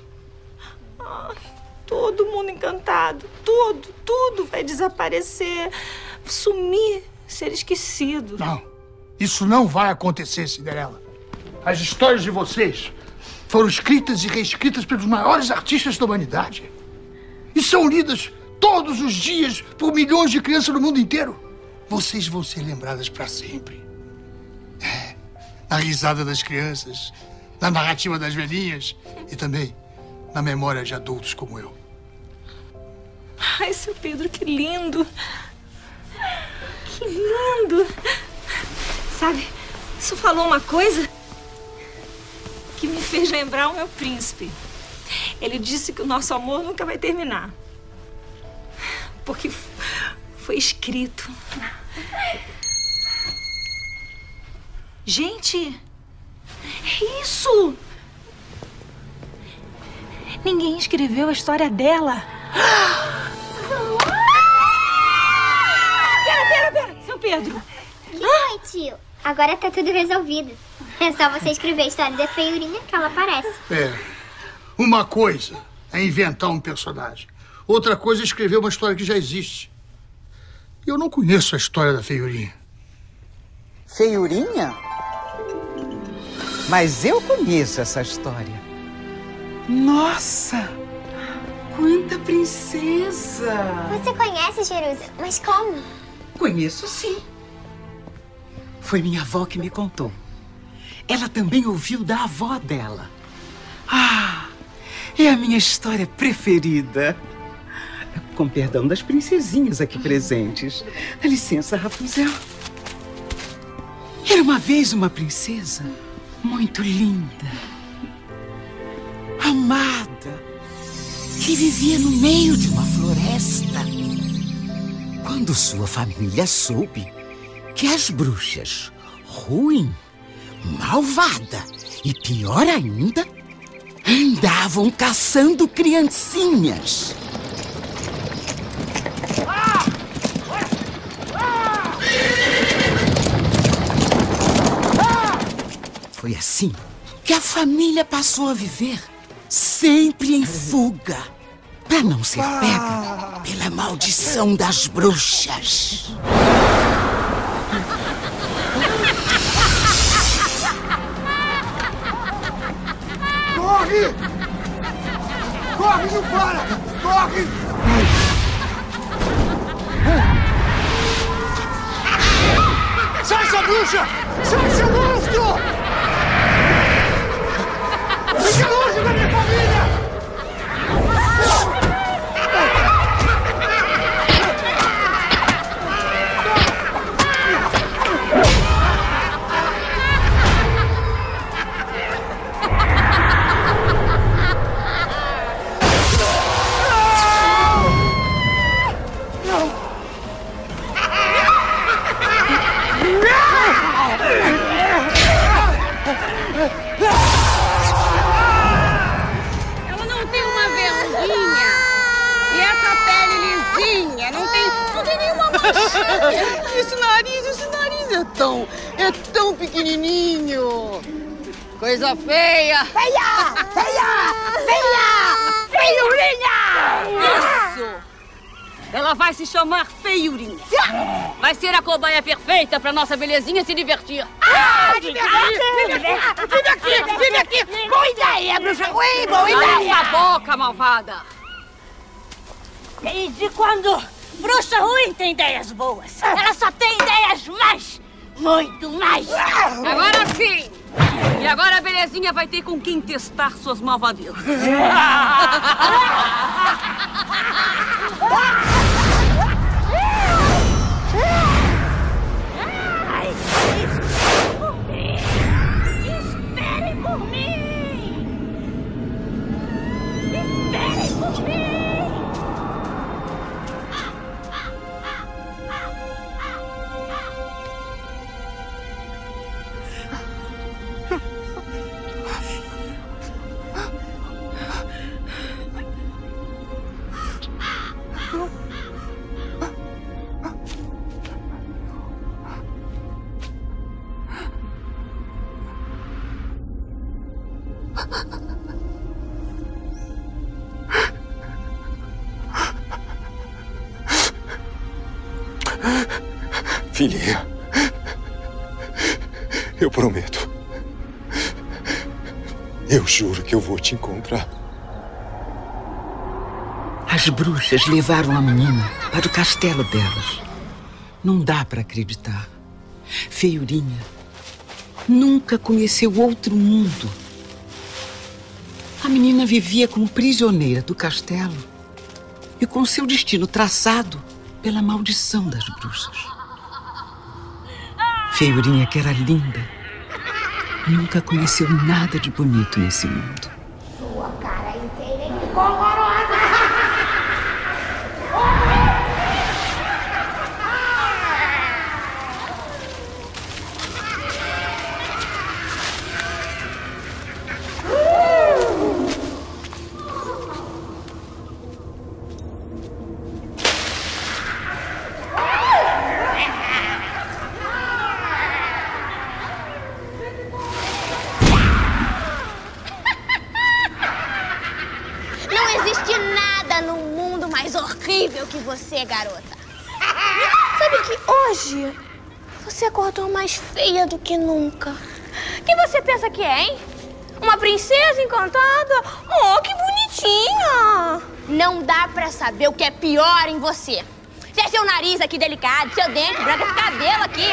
Todo mundo encantado. Tudo vai desaparecer. Sumir, ser esquecido. Não, isso não vai acontecer, Cinderela. As histórias de vocês foram escritas e reescritas pelos maiores artistas da humanidade. E são lidas todos os dias por milhões de crianças no mundo inteiro. Vocês vão ser lembradas para sempre. Na risada das crianças, na narrativa das velhinhas e também na memória de adultos como eu. Ai, seu Pedro, que lindo. Que lindo. Sabe, isso falou uma coisa que me fez lembrar o meu príncipe. Ele disse que o nosso amor nunca vai terminar. Porque foi escrito. Gente, é isso! Ninguém escreveu a história dela. Pera, seu Pedro. Que foi, tio? Agora tá tudo resolvido. É só você escrever a história da feiurinha que ela aparece. Uma coisa é inventar um personagem. Outra coisa é escrever uma história que já existe. Eu não conheço a história da feiurinha. Feiurinha? Mas eu conheço essa história. Nossa! Quanta princesa! Você conhece, Jerusa? Mas como? Conheço, sim. Foi minha avó que me contou. Ela também ouviu da avó dela. É a minha história preferida. Com perdão das princesinhas aqui presentes. Dá licença, Rapunzel. Era uma vez uma princesa muito linda, amada, que vivia no meio de uma floresta. Quando sua família soube que as bruxas, ruim, malvada e pior ainda, andavam caçando criancinhas. Foi assim que a família passou a viver sempre em fuga, para não ser pega pela maldição das bruxas. Corre! Corre, não para! Corre! Sai, essa bruxa! Sai, seu monstro! Fica longe da minha família! Ela não tem uma verruguinha. E essa pele lisinha, não tem nenhuma manchinha. Esse nariz é tão pequenininho. Coisa feia. Feiurinha! Isso! Ela vai se chamar Feiurinha. Vai ser a cobaia perfeita pra nossa belezinha se divertir. Vem aqui! Boa ideia, bruxa ruim! Boa ideia! Cala a boca, malvada! Desde quando bruxa ruim tem ideias boas? Ela só tem ideias mais, muito mais. Agora sim! E agora a belezinha vai ter com quem testar suas malvadezas. Esperem por mim! Esperem por mim! Filhinha, eu prometo. Eu juro que eu vou te encontrar. As bruxas levaram a menina para o castelo delas. Não dá para acreditar. Feiurinha nunca conheceu outro mundo. A menina vivia como prisioneira do castelo e com seu destino traçado pela maldição das bruxas. Feiurinha, que era linda, nunca conheceu nada de bonito nesse mundo. Sua cara inteira é horrorosa! Que você, garota. Sabe que hoje você acordou mais feia do que nunca. Quem você pensa que é, hein? Uma princesa encantada? Oh, que bonitinha! Não dá pra saber o que é pior em você. Se é seu nariz aqui delicado, seu dente branco, esse cabelo aqui,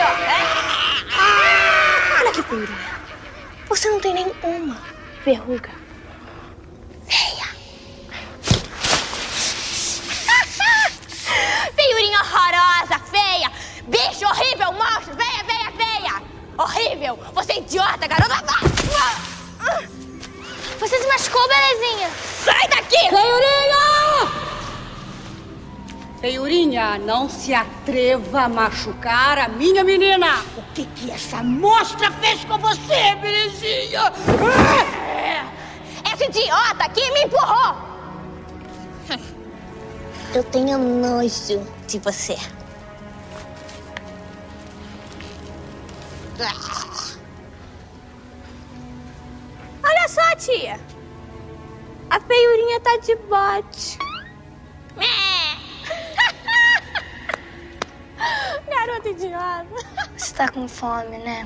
ó. Olha que pura. Você não tem nenhuma verruga. Feia. Feiurinha horrorosa, feia! Bicho horrível, monstro! Feia! Horrível! Você é idiota, garota! Você se machucou, belezinha! Sai daqui! Feiurinha! Feiurinha, não se atreva a machucar a minha menina! O que essa monstra fez com você, belezinha? Essa idiota aqui me empurrou! Eu tenho nojo de você. Olha só, tia. A feiurinha tá de bote. Garota idiota. Você tá com fome, né?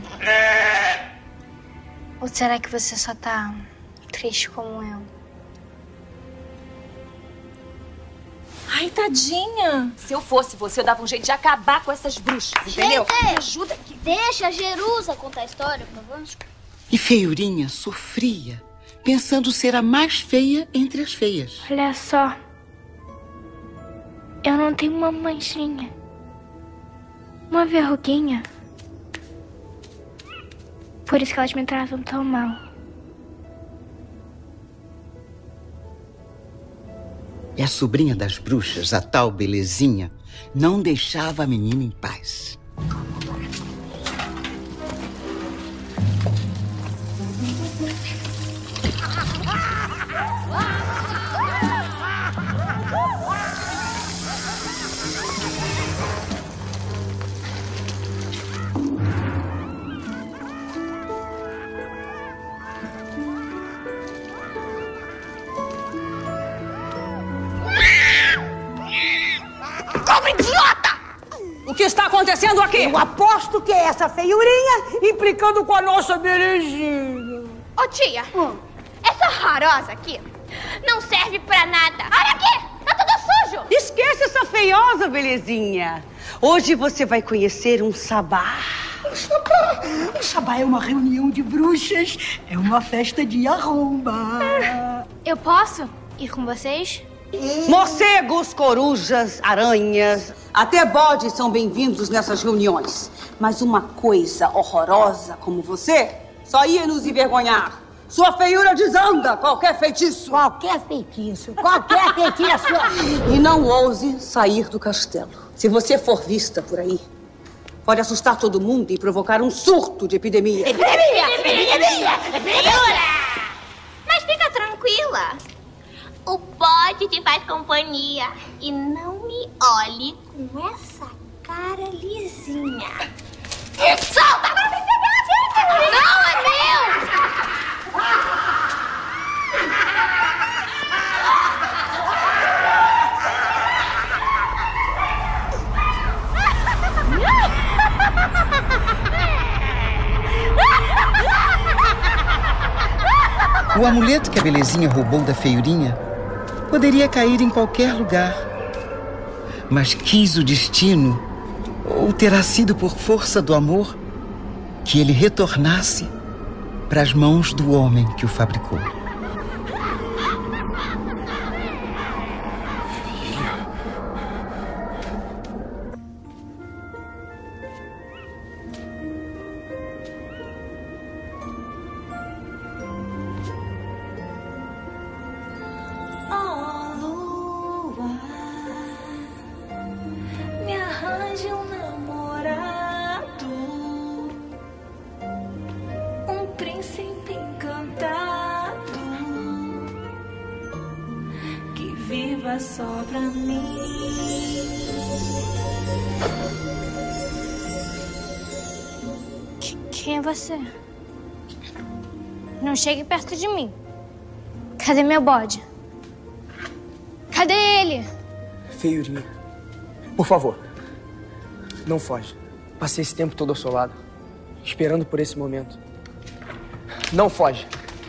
Ou será que você só tá triste como eu? Ai, tadinha. Se eu fosse você, eu dava um jeito de acabar com essas bruxas, entendeu? Gente, Me ajuda aqui. Deixa a Jerusa contar a história, por favor. E Feiurinha sofria, pensando ser a mais feia entre as feias. Olha só. Eu não tenho uma manchinha. Uma verruguinha. Por isso que elas me tratam tão mal. E a sobrinha das bruxas, a tal Belezinha, não deixava a menina em paz. Cobra idiota! O que está acontecendo aqui? Eu aposto que é essa feiurinha implicando com a nossa belezinha. Ô, tia, essa horrorosa aqui não serve pra nada. Olha aqui, tá tudo sujo. Esquece essa feiosa belezinha. Hoje você vai conhecer um sabá. Um sabá é uma reunião de bruxas. É uma festa de arromba. Eu posso ir com vocês? Morcegos, corujas, aranhas, até bodes são bem-vindos nessas reuniões. Mas uma coisa horrorosa como você só ia nos envergonhar. Sua feiura desanda qualquer feitiço. Qualquer feitiço, qualquer feitiço. E não ouse sair do castelo. Se você for vista por aí, pode assustar todo mundo e provocar um surto de epidemia. Epidemia! Mas fica tranquila. O bode te faz companhia. E não me olhe com essa cara lisinha. Solta! Não é meu! O amuleto que a belezinha roubou da feiurinha poderia cair em qualquer lugar. Mas quis o destino, ou terá sido por força do amor, que ele retornasse para as mãos do homem que o fabricou. Só pra mim. Quem é você? Não chegue perto de mim. Cadê meu bode? Cadê ele? Feiurinha, por favor, não foge. Passei esse tempo todo ao seu lado, esperando por esse momento. Não foge.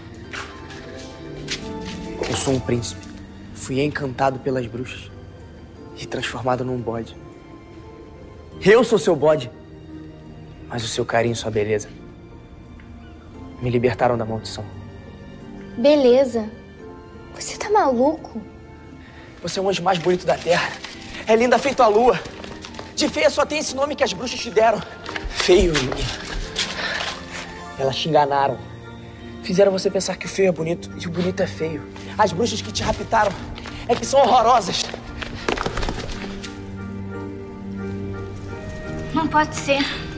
Eu sou um príncipe. Fui encantado pelas bruxas e transformado num bode. Eu sou seu bode, mas o seu carinho e sua beleza me libertaram da maldição. Beleza? Você tá maluco? Você é o anjo mais bonito da terra. É linda feito a lua. De feia só tem esse nome que as bruxas te deram. Feiurinha. Elas te enganaram. Fizeram você pensar que o feio é bonito e o bonito é feio. As bruxas que te raptaram é que são horrorosas. Não pode ser.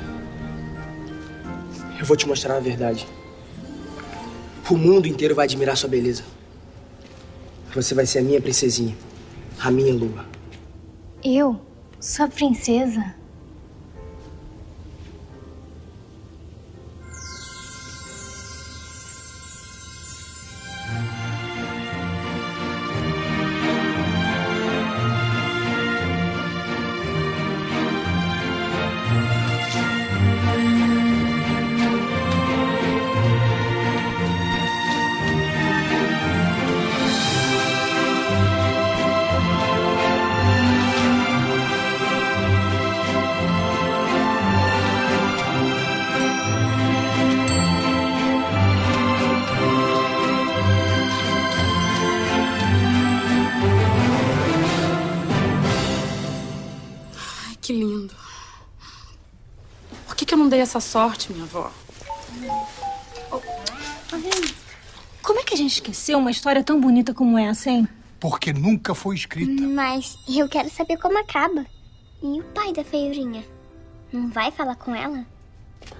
Eu vou te mostrar a verdade. O mundo inteiro vai admirar sua beleza. Você vai ser a minha princesinha, a minha lua. Eu? Sua princesa? Que lindo. Por que eu não dei essa sorte, minha avó? Como é que a gente esqueceu uma história tão bonita como essa, hein? Porque nunca foi escrita. Mas eu quero saber como acaba. E o pai da feiurinha? Não vai falar com ela?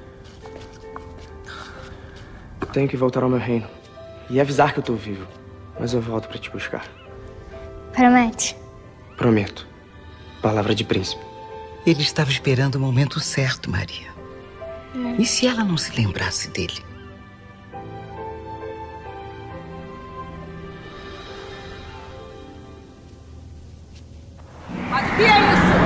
Tenho que voltar ao meu reino e avisar que eu tô vivo. Mas eu volto pra te buscar. Promete? Prometo. Palavra de príncipe. Ele estava esperando o momento certo, Maria. E se ela não se lembrasse dele? Mas o que é isso?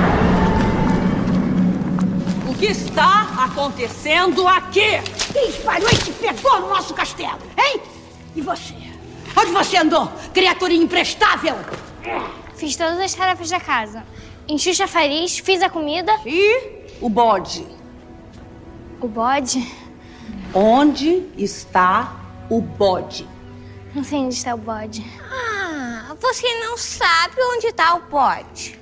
O que está acontecendo aqui? Quem espalhou e te pegou no nosso castelo, hein? E você? Onde você andou, criatura imprestável? Fiz todas as tarefas da casa. Enchi o chafariz, fiz a comida. E o bode? O bode? Onde está o bode? Não sei onde está o bode. Ah, você não sabe onde está o bode.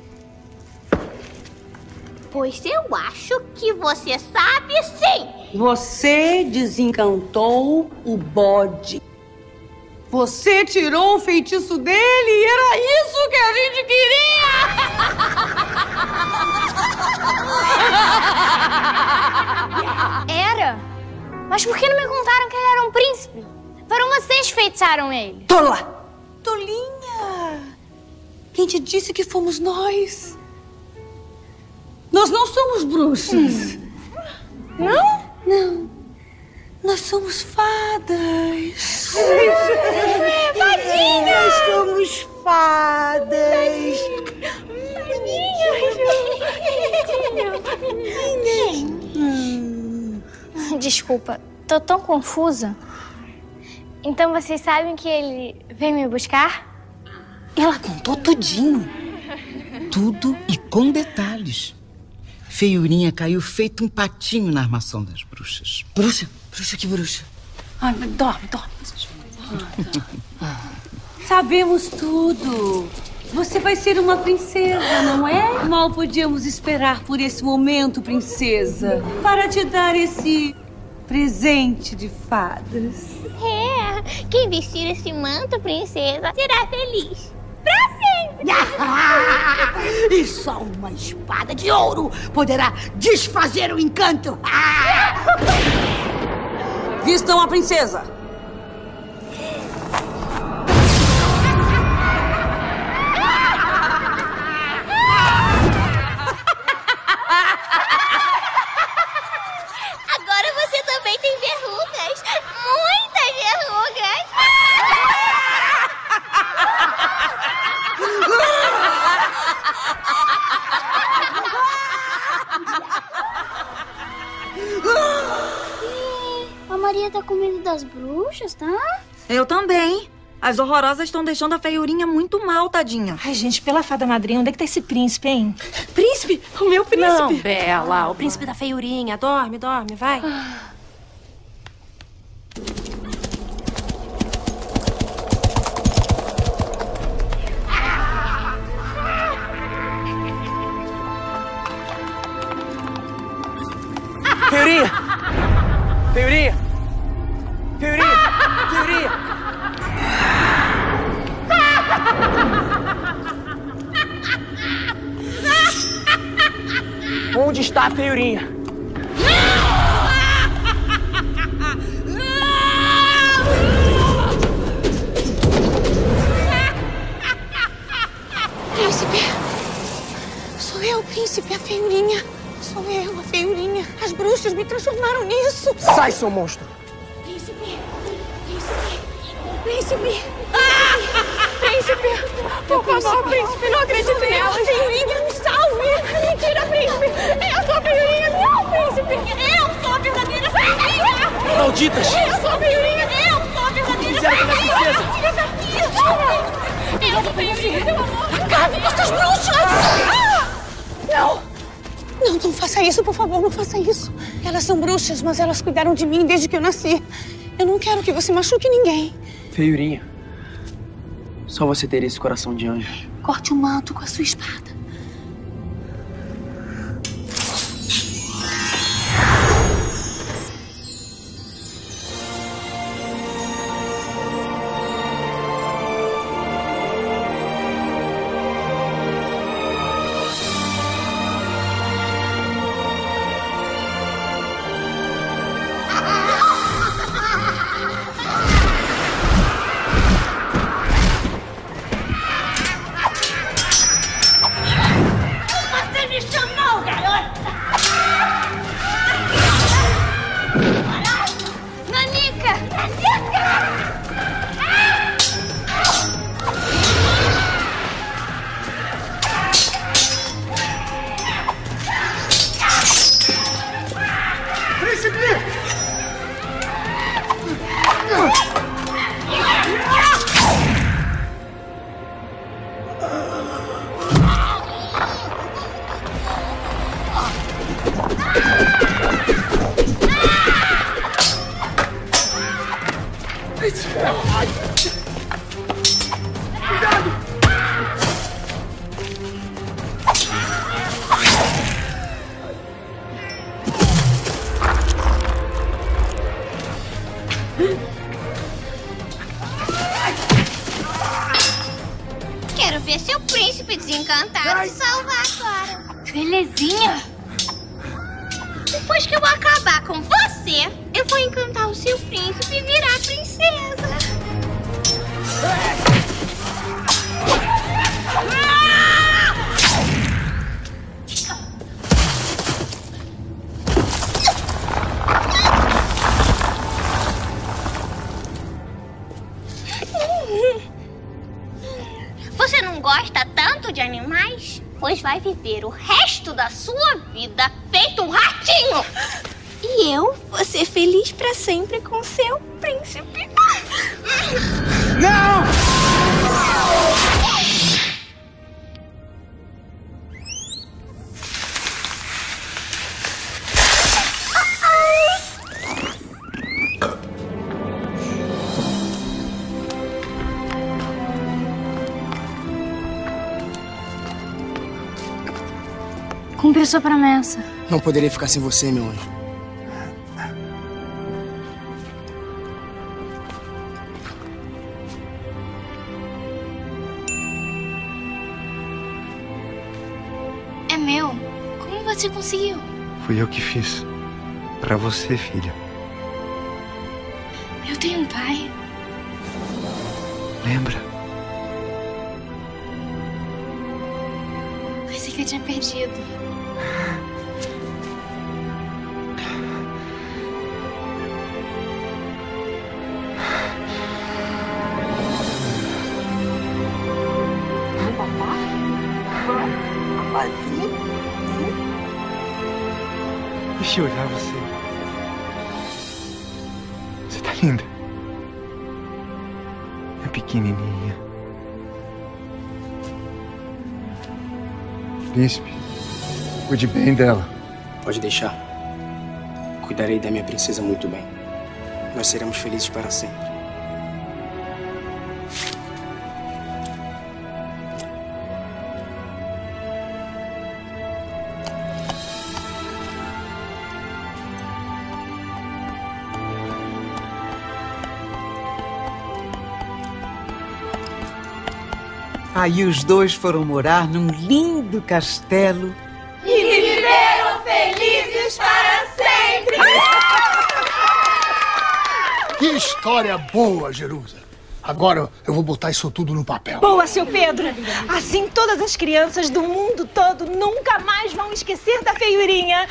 Pois eu acho que você sabe sim. Você desencantou o bode. Você tirou o feitiço dele e era isso que a gente queria! Era? Mas por que não me contaram que ele era um príncipe? Foram vocês que feitiçaram ele. Tola! Tolinha! Quem te disse que fomos nós? Nós não somos bruxas. Não? Não. Nós somos fadas. Fadinha! Nós somos fadas. Desculpa, tô tão confusa. Então vocês sabem que ele veio me buscar? Ela contou tudinho. Tudo e com detalhes. Feiurinha caiu feito um patinho na armação das bruxas. Bruxa? Bruxa, que bruxa? Ai, mas dorme. Sabemos tudo. Você vai ser uma princesa, não é? Mal podíamos esperar por esse momento, princesa, para te dar esse presente de fadas. É, quem vestir esse manto, princesa, será feliz. Pra sempre! E só uma espada de ouro poderá desfazer o encanto. Vistam a princesa. Agora você também tem verrugas. Muitas verrugas. A Maria tá com medo das bruxas, tá? Eu também. As horrorosas estão deixando a feiurinha muito mal, tadinha. Ai, gente, pela fada madrinha, onde é que tá esse príncipe, hein? Príncipe? O meu príncipe? Não, Bela, o príncipe da feiurinha. Dorme, vai. Feiurinha! Feiurinha! Feiurinha! Feiurinha! Onde está a Feiurinha? Príncipe! Sou eu, príncipe, a Feiurinha. Sou eu, a Feiurinha. As bruxas me transformaram nisso. Sai, seu monstro! Príncipe! Príncipe! Príncipe! Por favor, príncipe, não acredito nela. Feiurinha, me salve! Mentira, príncipe! Eu sou a Feiurinha! Não, príncipe! Eu sou a verdadeira Feiurinha! Malditas! Eu sou a Feiurinha! Eu sou a verdadeira Feiurinha! Eu sou a Feiurinha! Acabe com essas bruxas! Não! Não faça isso, por favor, não faça isso. Elas são bruxas, mas elas cuidaram de mim desde que eu nasci. Eu não quero que você machuque ninguém. Feiurinha, só você teria esse coração de anjo. Corte o manto com a sua espada. Quero ver seu príncipe desencantado te salvar agora. Belezinha. Depois que eu acabar com você, eu vou encantar o seu príncipe e virar princesa. Você não gosta tanto de animais? Pois vai viver o resto da sua vida feito um ratinho. E eu vou ser feliz pra sempre com seu príncipe. Não! Cumpre sua promessa. Não poderia ficar sem você, meu anjo. É meu. Como você conseguiu? Fui eu que fiz. Pra você, filha. Eu tenho um pai. Lembra? Pensei que eu tinha perdido. Deixa eu olhar você. Você tá linda. É pequenininha. Príncipe, cuide bem dela. Pode deixar. Cuidarei da minha princesa muito bem. Nós seremos felizes para sempre. Aí os dois foram morar num lindo castelo. E viveram felizes para sempre! Que história boa, Jerusa. Agora eu vou botar isso tudo no papel. Boa, seu Pedro! Assim todas as crianças do mundo todo nunca mais vão esquecer da feiurinha.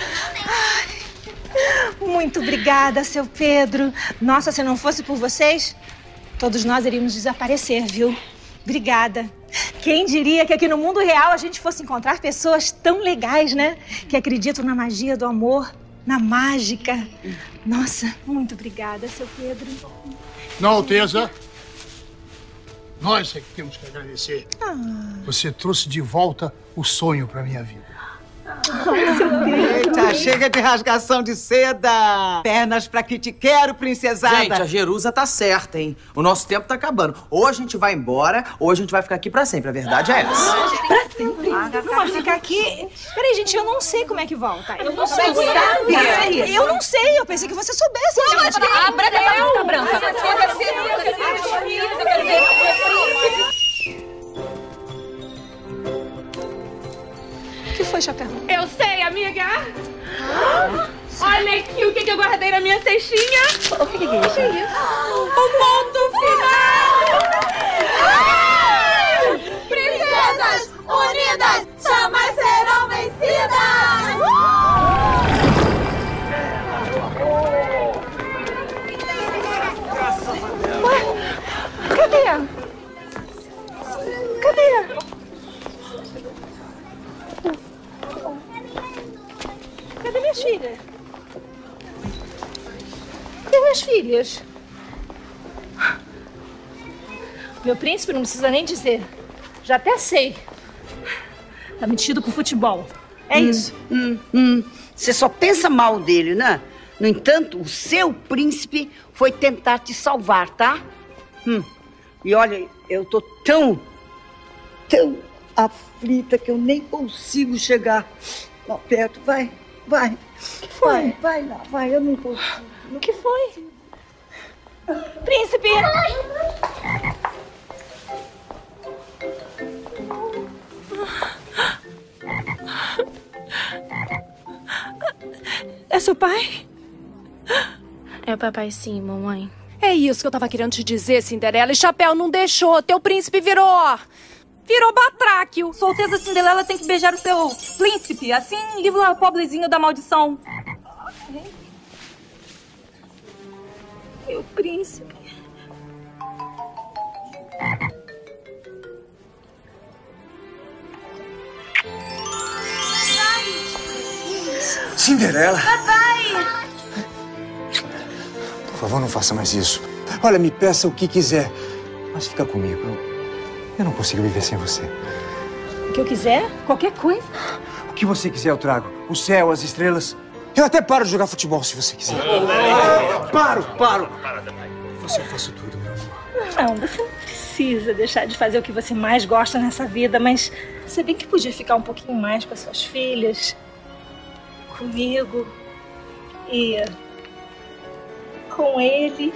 Muito obrigada, seu Pedro. Nossa, se não fosse por vocês, todos nós iríamos desaparecer, viu? Obrigada. Quem diria que aqui no mundo real a gente fosse encontrar pessoas tão legais, né? Que acreditam na magia do amor, na mágica. Nossa, muito obrigada, seu Pedro. Não, Alteza. Nós é que temos que agradecer. Você trouxe de volta o sonho pra minha vida. Eita, chega de rasgação de seda. Pernas pra que te quero, princesada. Gente, a Jerusa tá certa, hein? O nosso tempo tá acabando. Ou a gente vai embora, ou a gente vai ficar aqui pra sempre. A verdade é essa. Pra sempre? Não, mas ficar aqui... Peraí, gente, eu não sei como é que volta. Eu não sei. Eu não sei, eu pensei que você soubesse. A branca tá muito branca. O que foi, Chapéu? Eu sei, amiga! Olha aqui o que eu guardei na minha cestinha! O que é isso? O ponto final! Princesas unidas jamais serão vencidas! filhas. Meu príncipe não precisa nem dizer. Já até sei. Tá metido com futebol. É isso. Você só pensa mal dele, né? No entanto, o seu príncipe foi tentar te salvar, tá? E olha, eu tô tão aflita que eu nem consigo chegar lá perto. Vai. Vai lá, vai, eu não consigo. O que foi? Príncipe! É seu pai? É o papai sim, mamãe. É isso que eu tava querendo te dizer, Cinderela. E Chapéu não deixou. Teu príncipe virou batráquio. Sua Alteza Cinderela tem que beijar o seu príncipe. Assim livra o pobrezinho da maldição. Meu príncipe. Cinderela! Papai! Por favor, não faça mais isso. Olha, me peça o que quiser, mas fica comigo. Eu não consigo viver sem você. O que eu quiser? Qualquer coisa. O que você quiser eu trago. O céu, as estrelas. Eu até paro de jogar futebol se você quiser. Paro! Eu faço tudo, meu amor. Não, você não precisa deixar de fazer o que você mais gosta nessa vida, mas você bem que podia ficar um pouquinho mais com as suas filhas, comigo e com ele.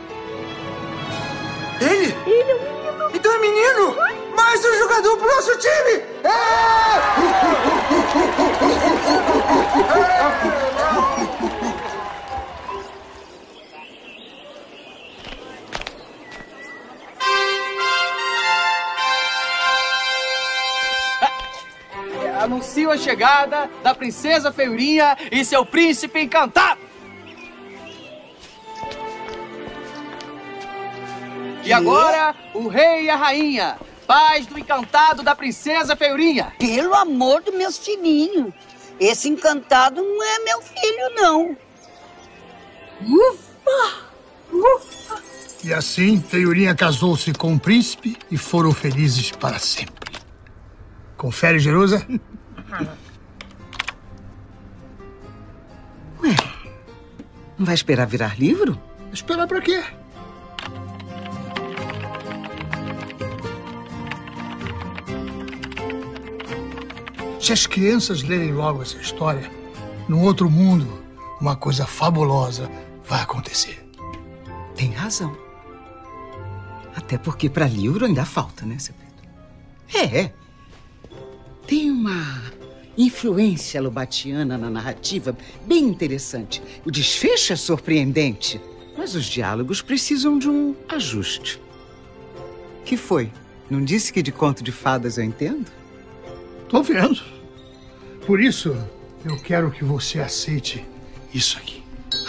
Ele? Ele é um menino. Então é menino? Mais um jogador pro nosso time! Anuncio a chegada da princesa Feiurinha e seu príncipe encantado. E agora, o rei e a rainha, pais do encantado da princesa Feiurinha. Pelo amor dos meus filhinhos, esse encantado não é meu filho, não. Ufa! E assim, Feiurinha casou-se com o príncipe e foram felizes para sempre. Confere, Jerusa? Ué, não vai esperar virar livro? Esperar pra quê? Se as crianças lerem logo essa história, num outro mundo, uma coisa fabulosa vai acontecer. Tem razão. Até porque para livro ainda falta, né, seu Pedro? É. Tem uma influência lobatiana na narrativa bem interessante. O desfecho é surpreendente, mas os diálogos precisam de um ajuste. Que foi? Não disse que de conto de fadas eu entendo? Tô vendo. Por isso, eu quero que você aceite isso aqui.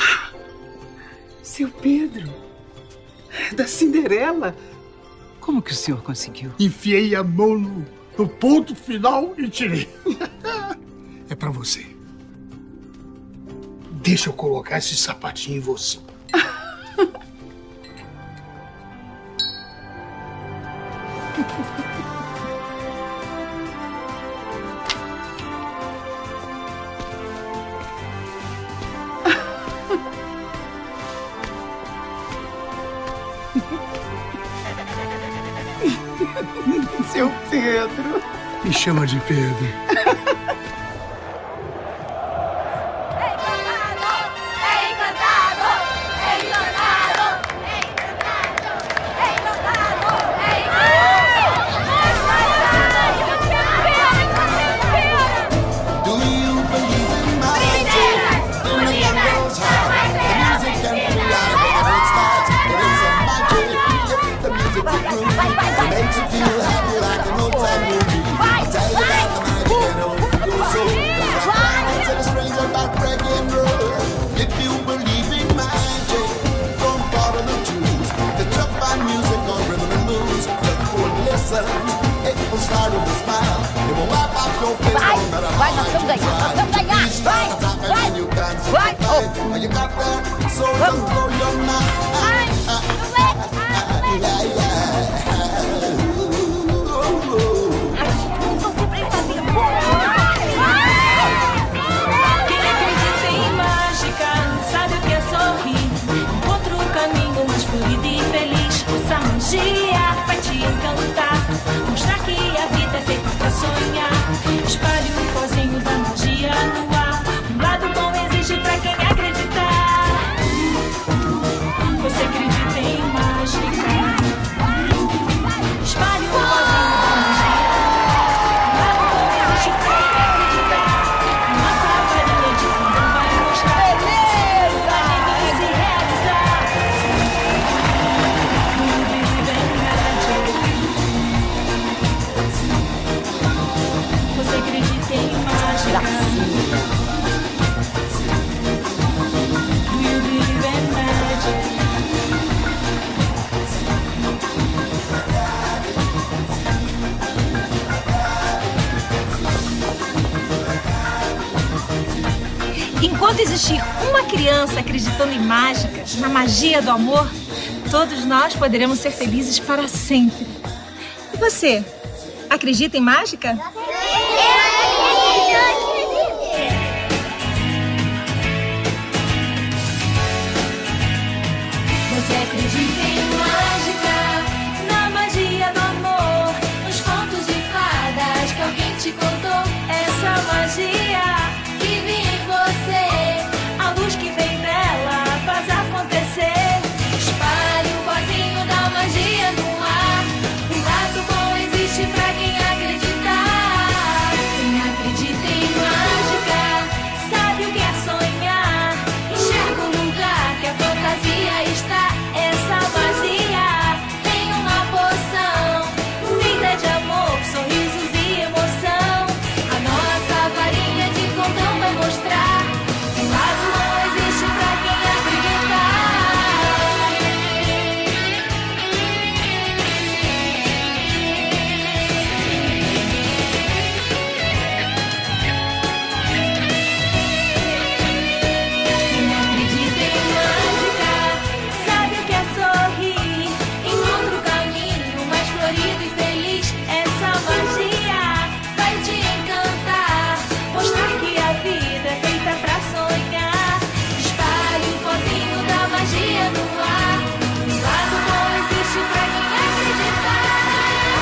Seu Pedro, da Cinderela. Como que o senhor conseguiu? Enfiei a mão no ponto final e tirei. É pra você. Deixa eu colocar esse sapatinho em você. Seu Pedro. Me chama de Pedro. Vai, nós vamos ganhar, vai! Vai! Quem acredita em mágica sabe o que é sorrir. Encontra o caminho mais florido e feliz. Essa magia vai te encantar, mostrar que a vida é feita pra sonhar. Espalhe o pozinho da magia no ar. Um lado bom existe pra quem acreditar. Você acredita em mágica? Espalhe o pozinho da magia. Um lado bom existe pra quem acreditar. Nossa varinha de condão vai mostrar. Beleza! A gente se realizar. Você acredita em mágica? Do you believe in magic? Enquanto existir uma criança acreditando em mágica, na magia do amor, todos nós poderemos ser felizes para sempre. E você, acredita em mágica? Você acredita em mágica, na magia do amor, nos contos de fadas que alguém te contou? Essa magia que vive em você, a luz que vem dela faz acontecer. Espalhe o pozinho da magia no ar. O lado bom existe pra quem acreditar. Quem acredita em mágica sabe o que é sonhar. Enxerga o lugar que a fantasia está. Essa magia tem uma poção feita de amor, sorrisos e emoção. A nossa varinha de condão vai mostrar. O lado bom existe pra quem Quem acredita em mágica sabe o que é sorrir. Encontra o caminho mais florido e feliz. Essa magia vai te encantar, mostrar que a vida é feita pra sonhar. Espalhe o pozinho da magia no ar. O lado bom existe pra quem acreditar.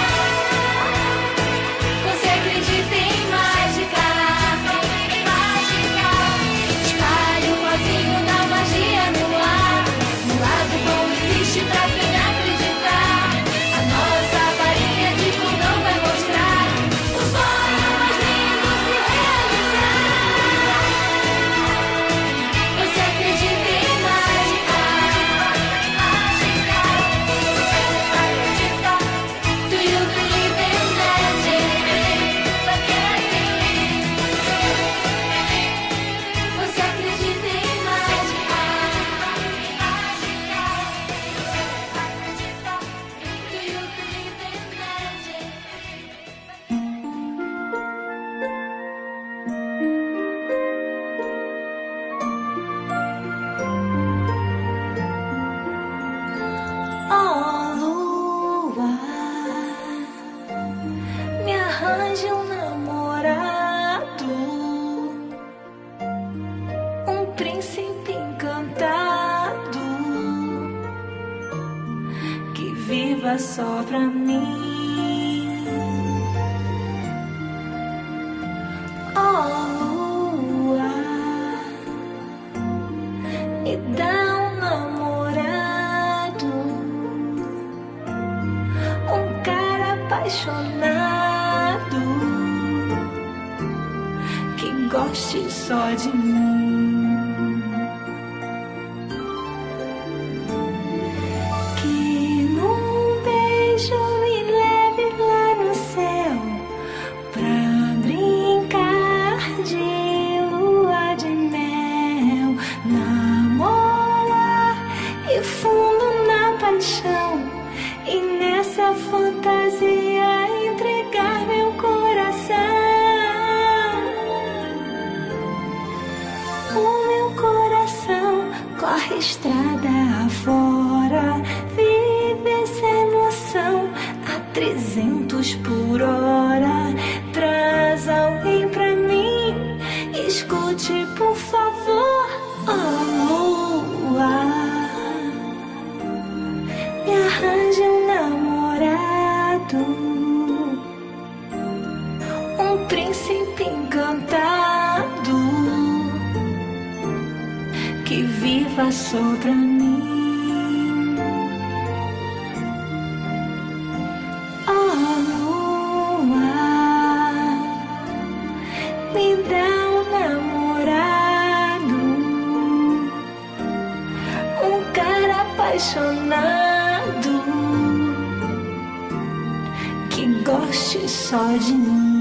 Você acredita em mágica? Espalhe o pozinho da magia no ar. O lado bom existe pra quem acreditar. A nossa varinha de condão vai mostrar o sonho mais lindo se realizar. Você acredita em mágica? Do you believe in magic? Você acredita em mágica? Do you believe in magic? Oh, lua, me arranje um namorado, um príncipe encantado que viva só pra mim. Oh, lua, me dá um namorado, um cara apaixonado que goste só de mim. Que num beijo me leve lá no céu pra brincar de lua de mel, namorar e fundo na paixão, e nessa fantasia entregar meu coração. estrada afora, vive essa emoção a 300 por hora. Traz alguém pra mim, escute por favor, oh, lua. Me arranje um namorado, um príncipe encantado que viva só pra mim. Oh, lua, me dá um namorado, um cara apaixonado que goste só de mim.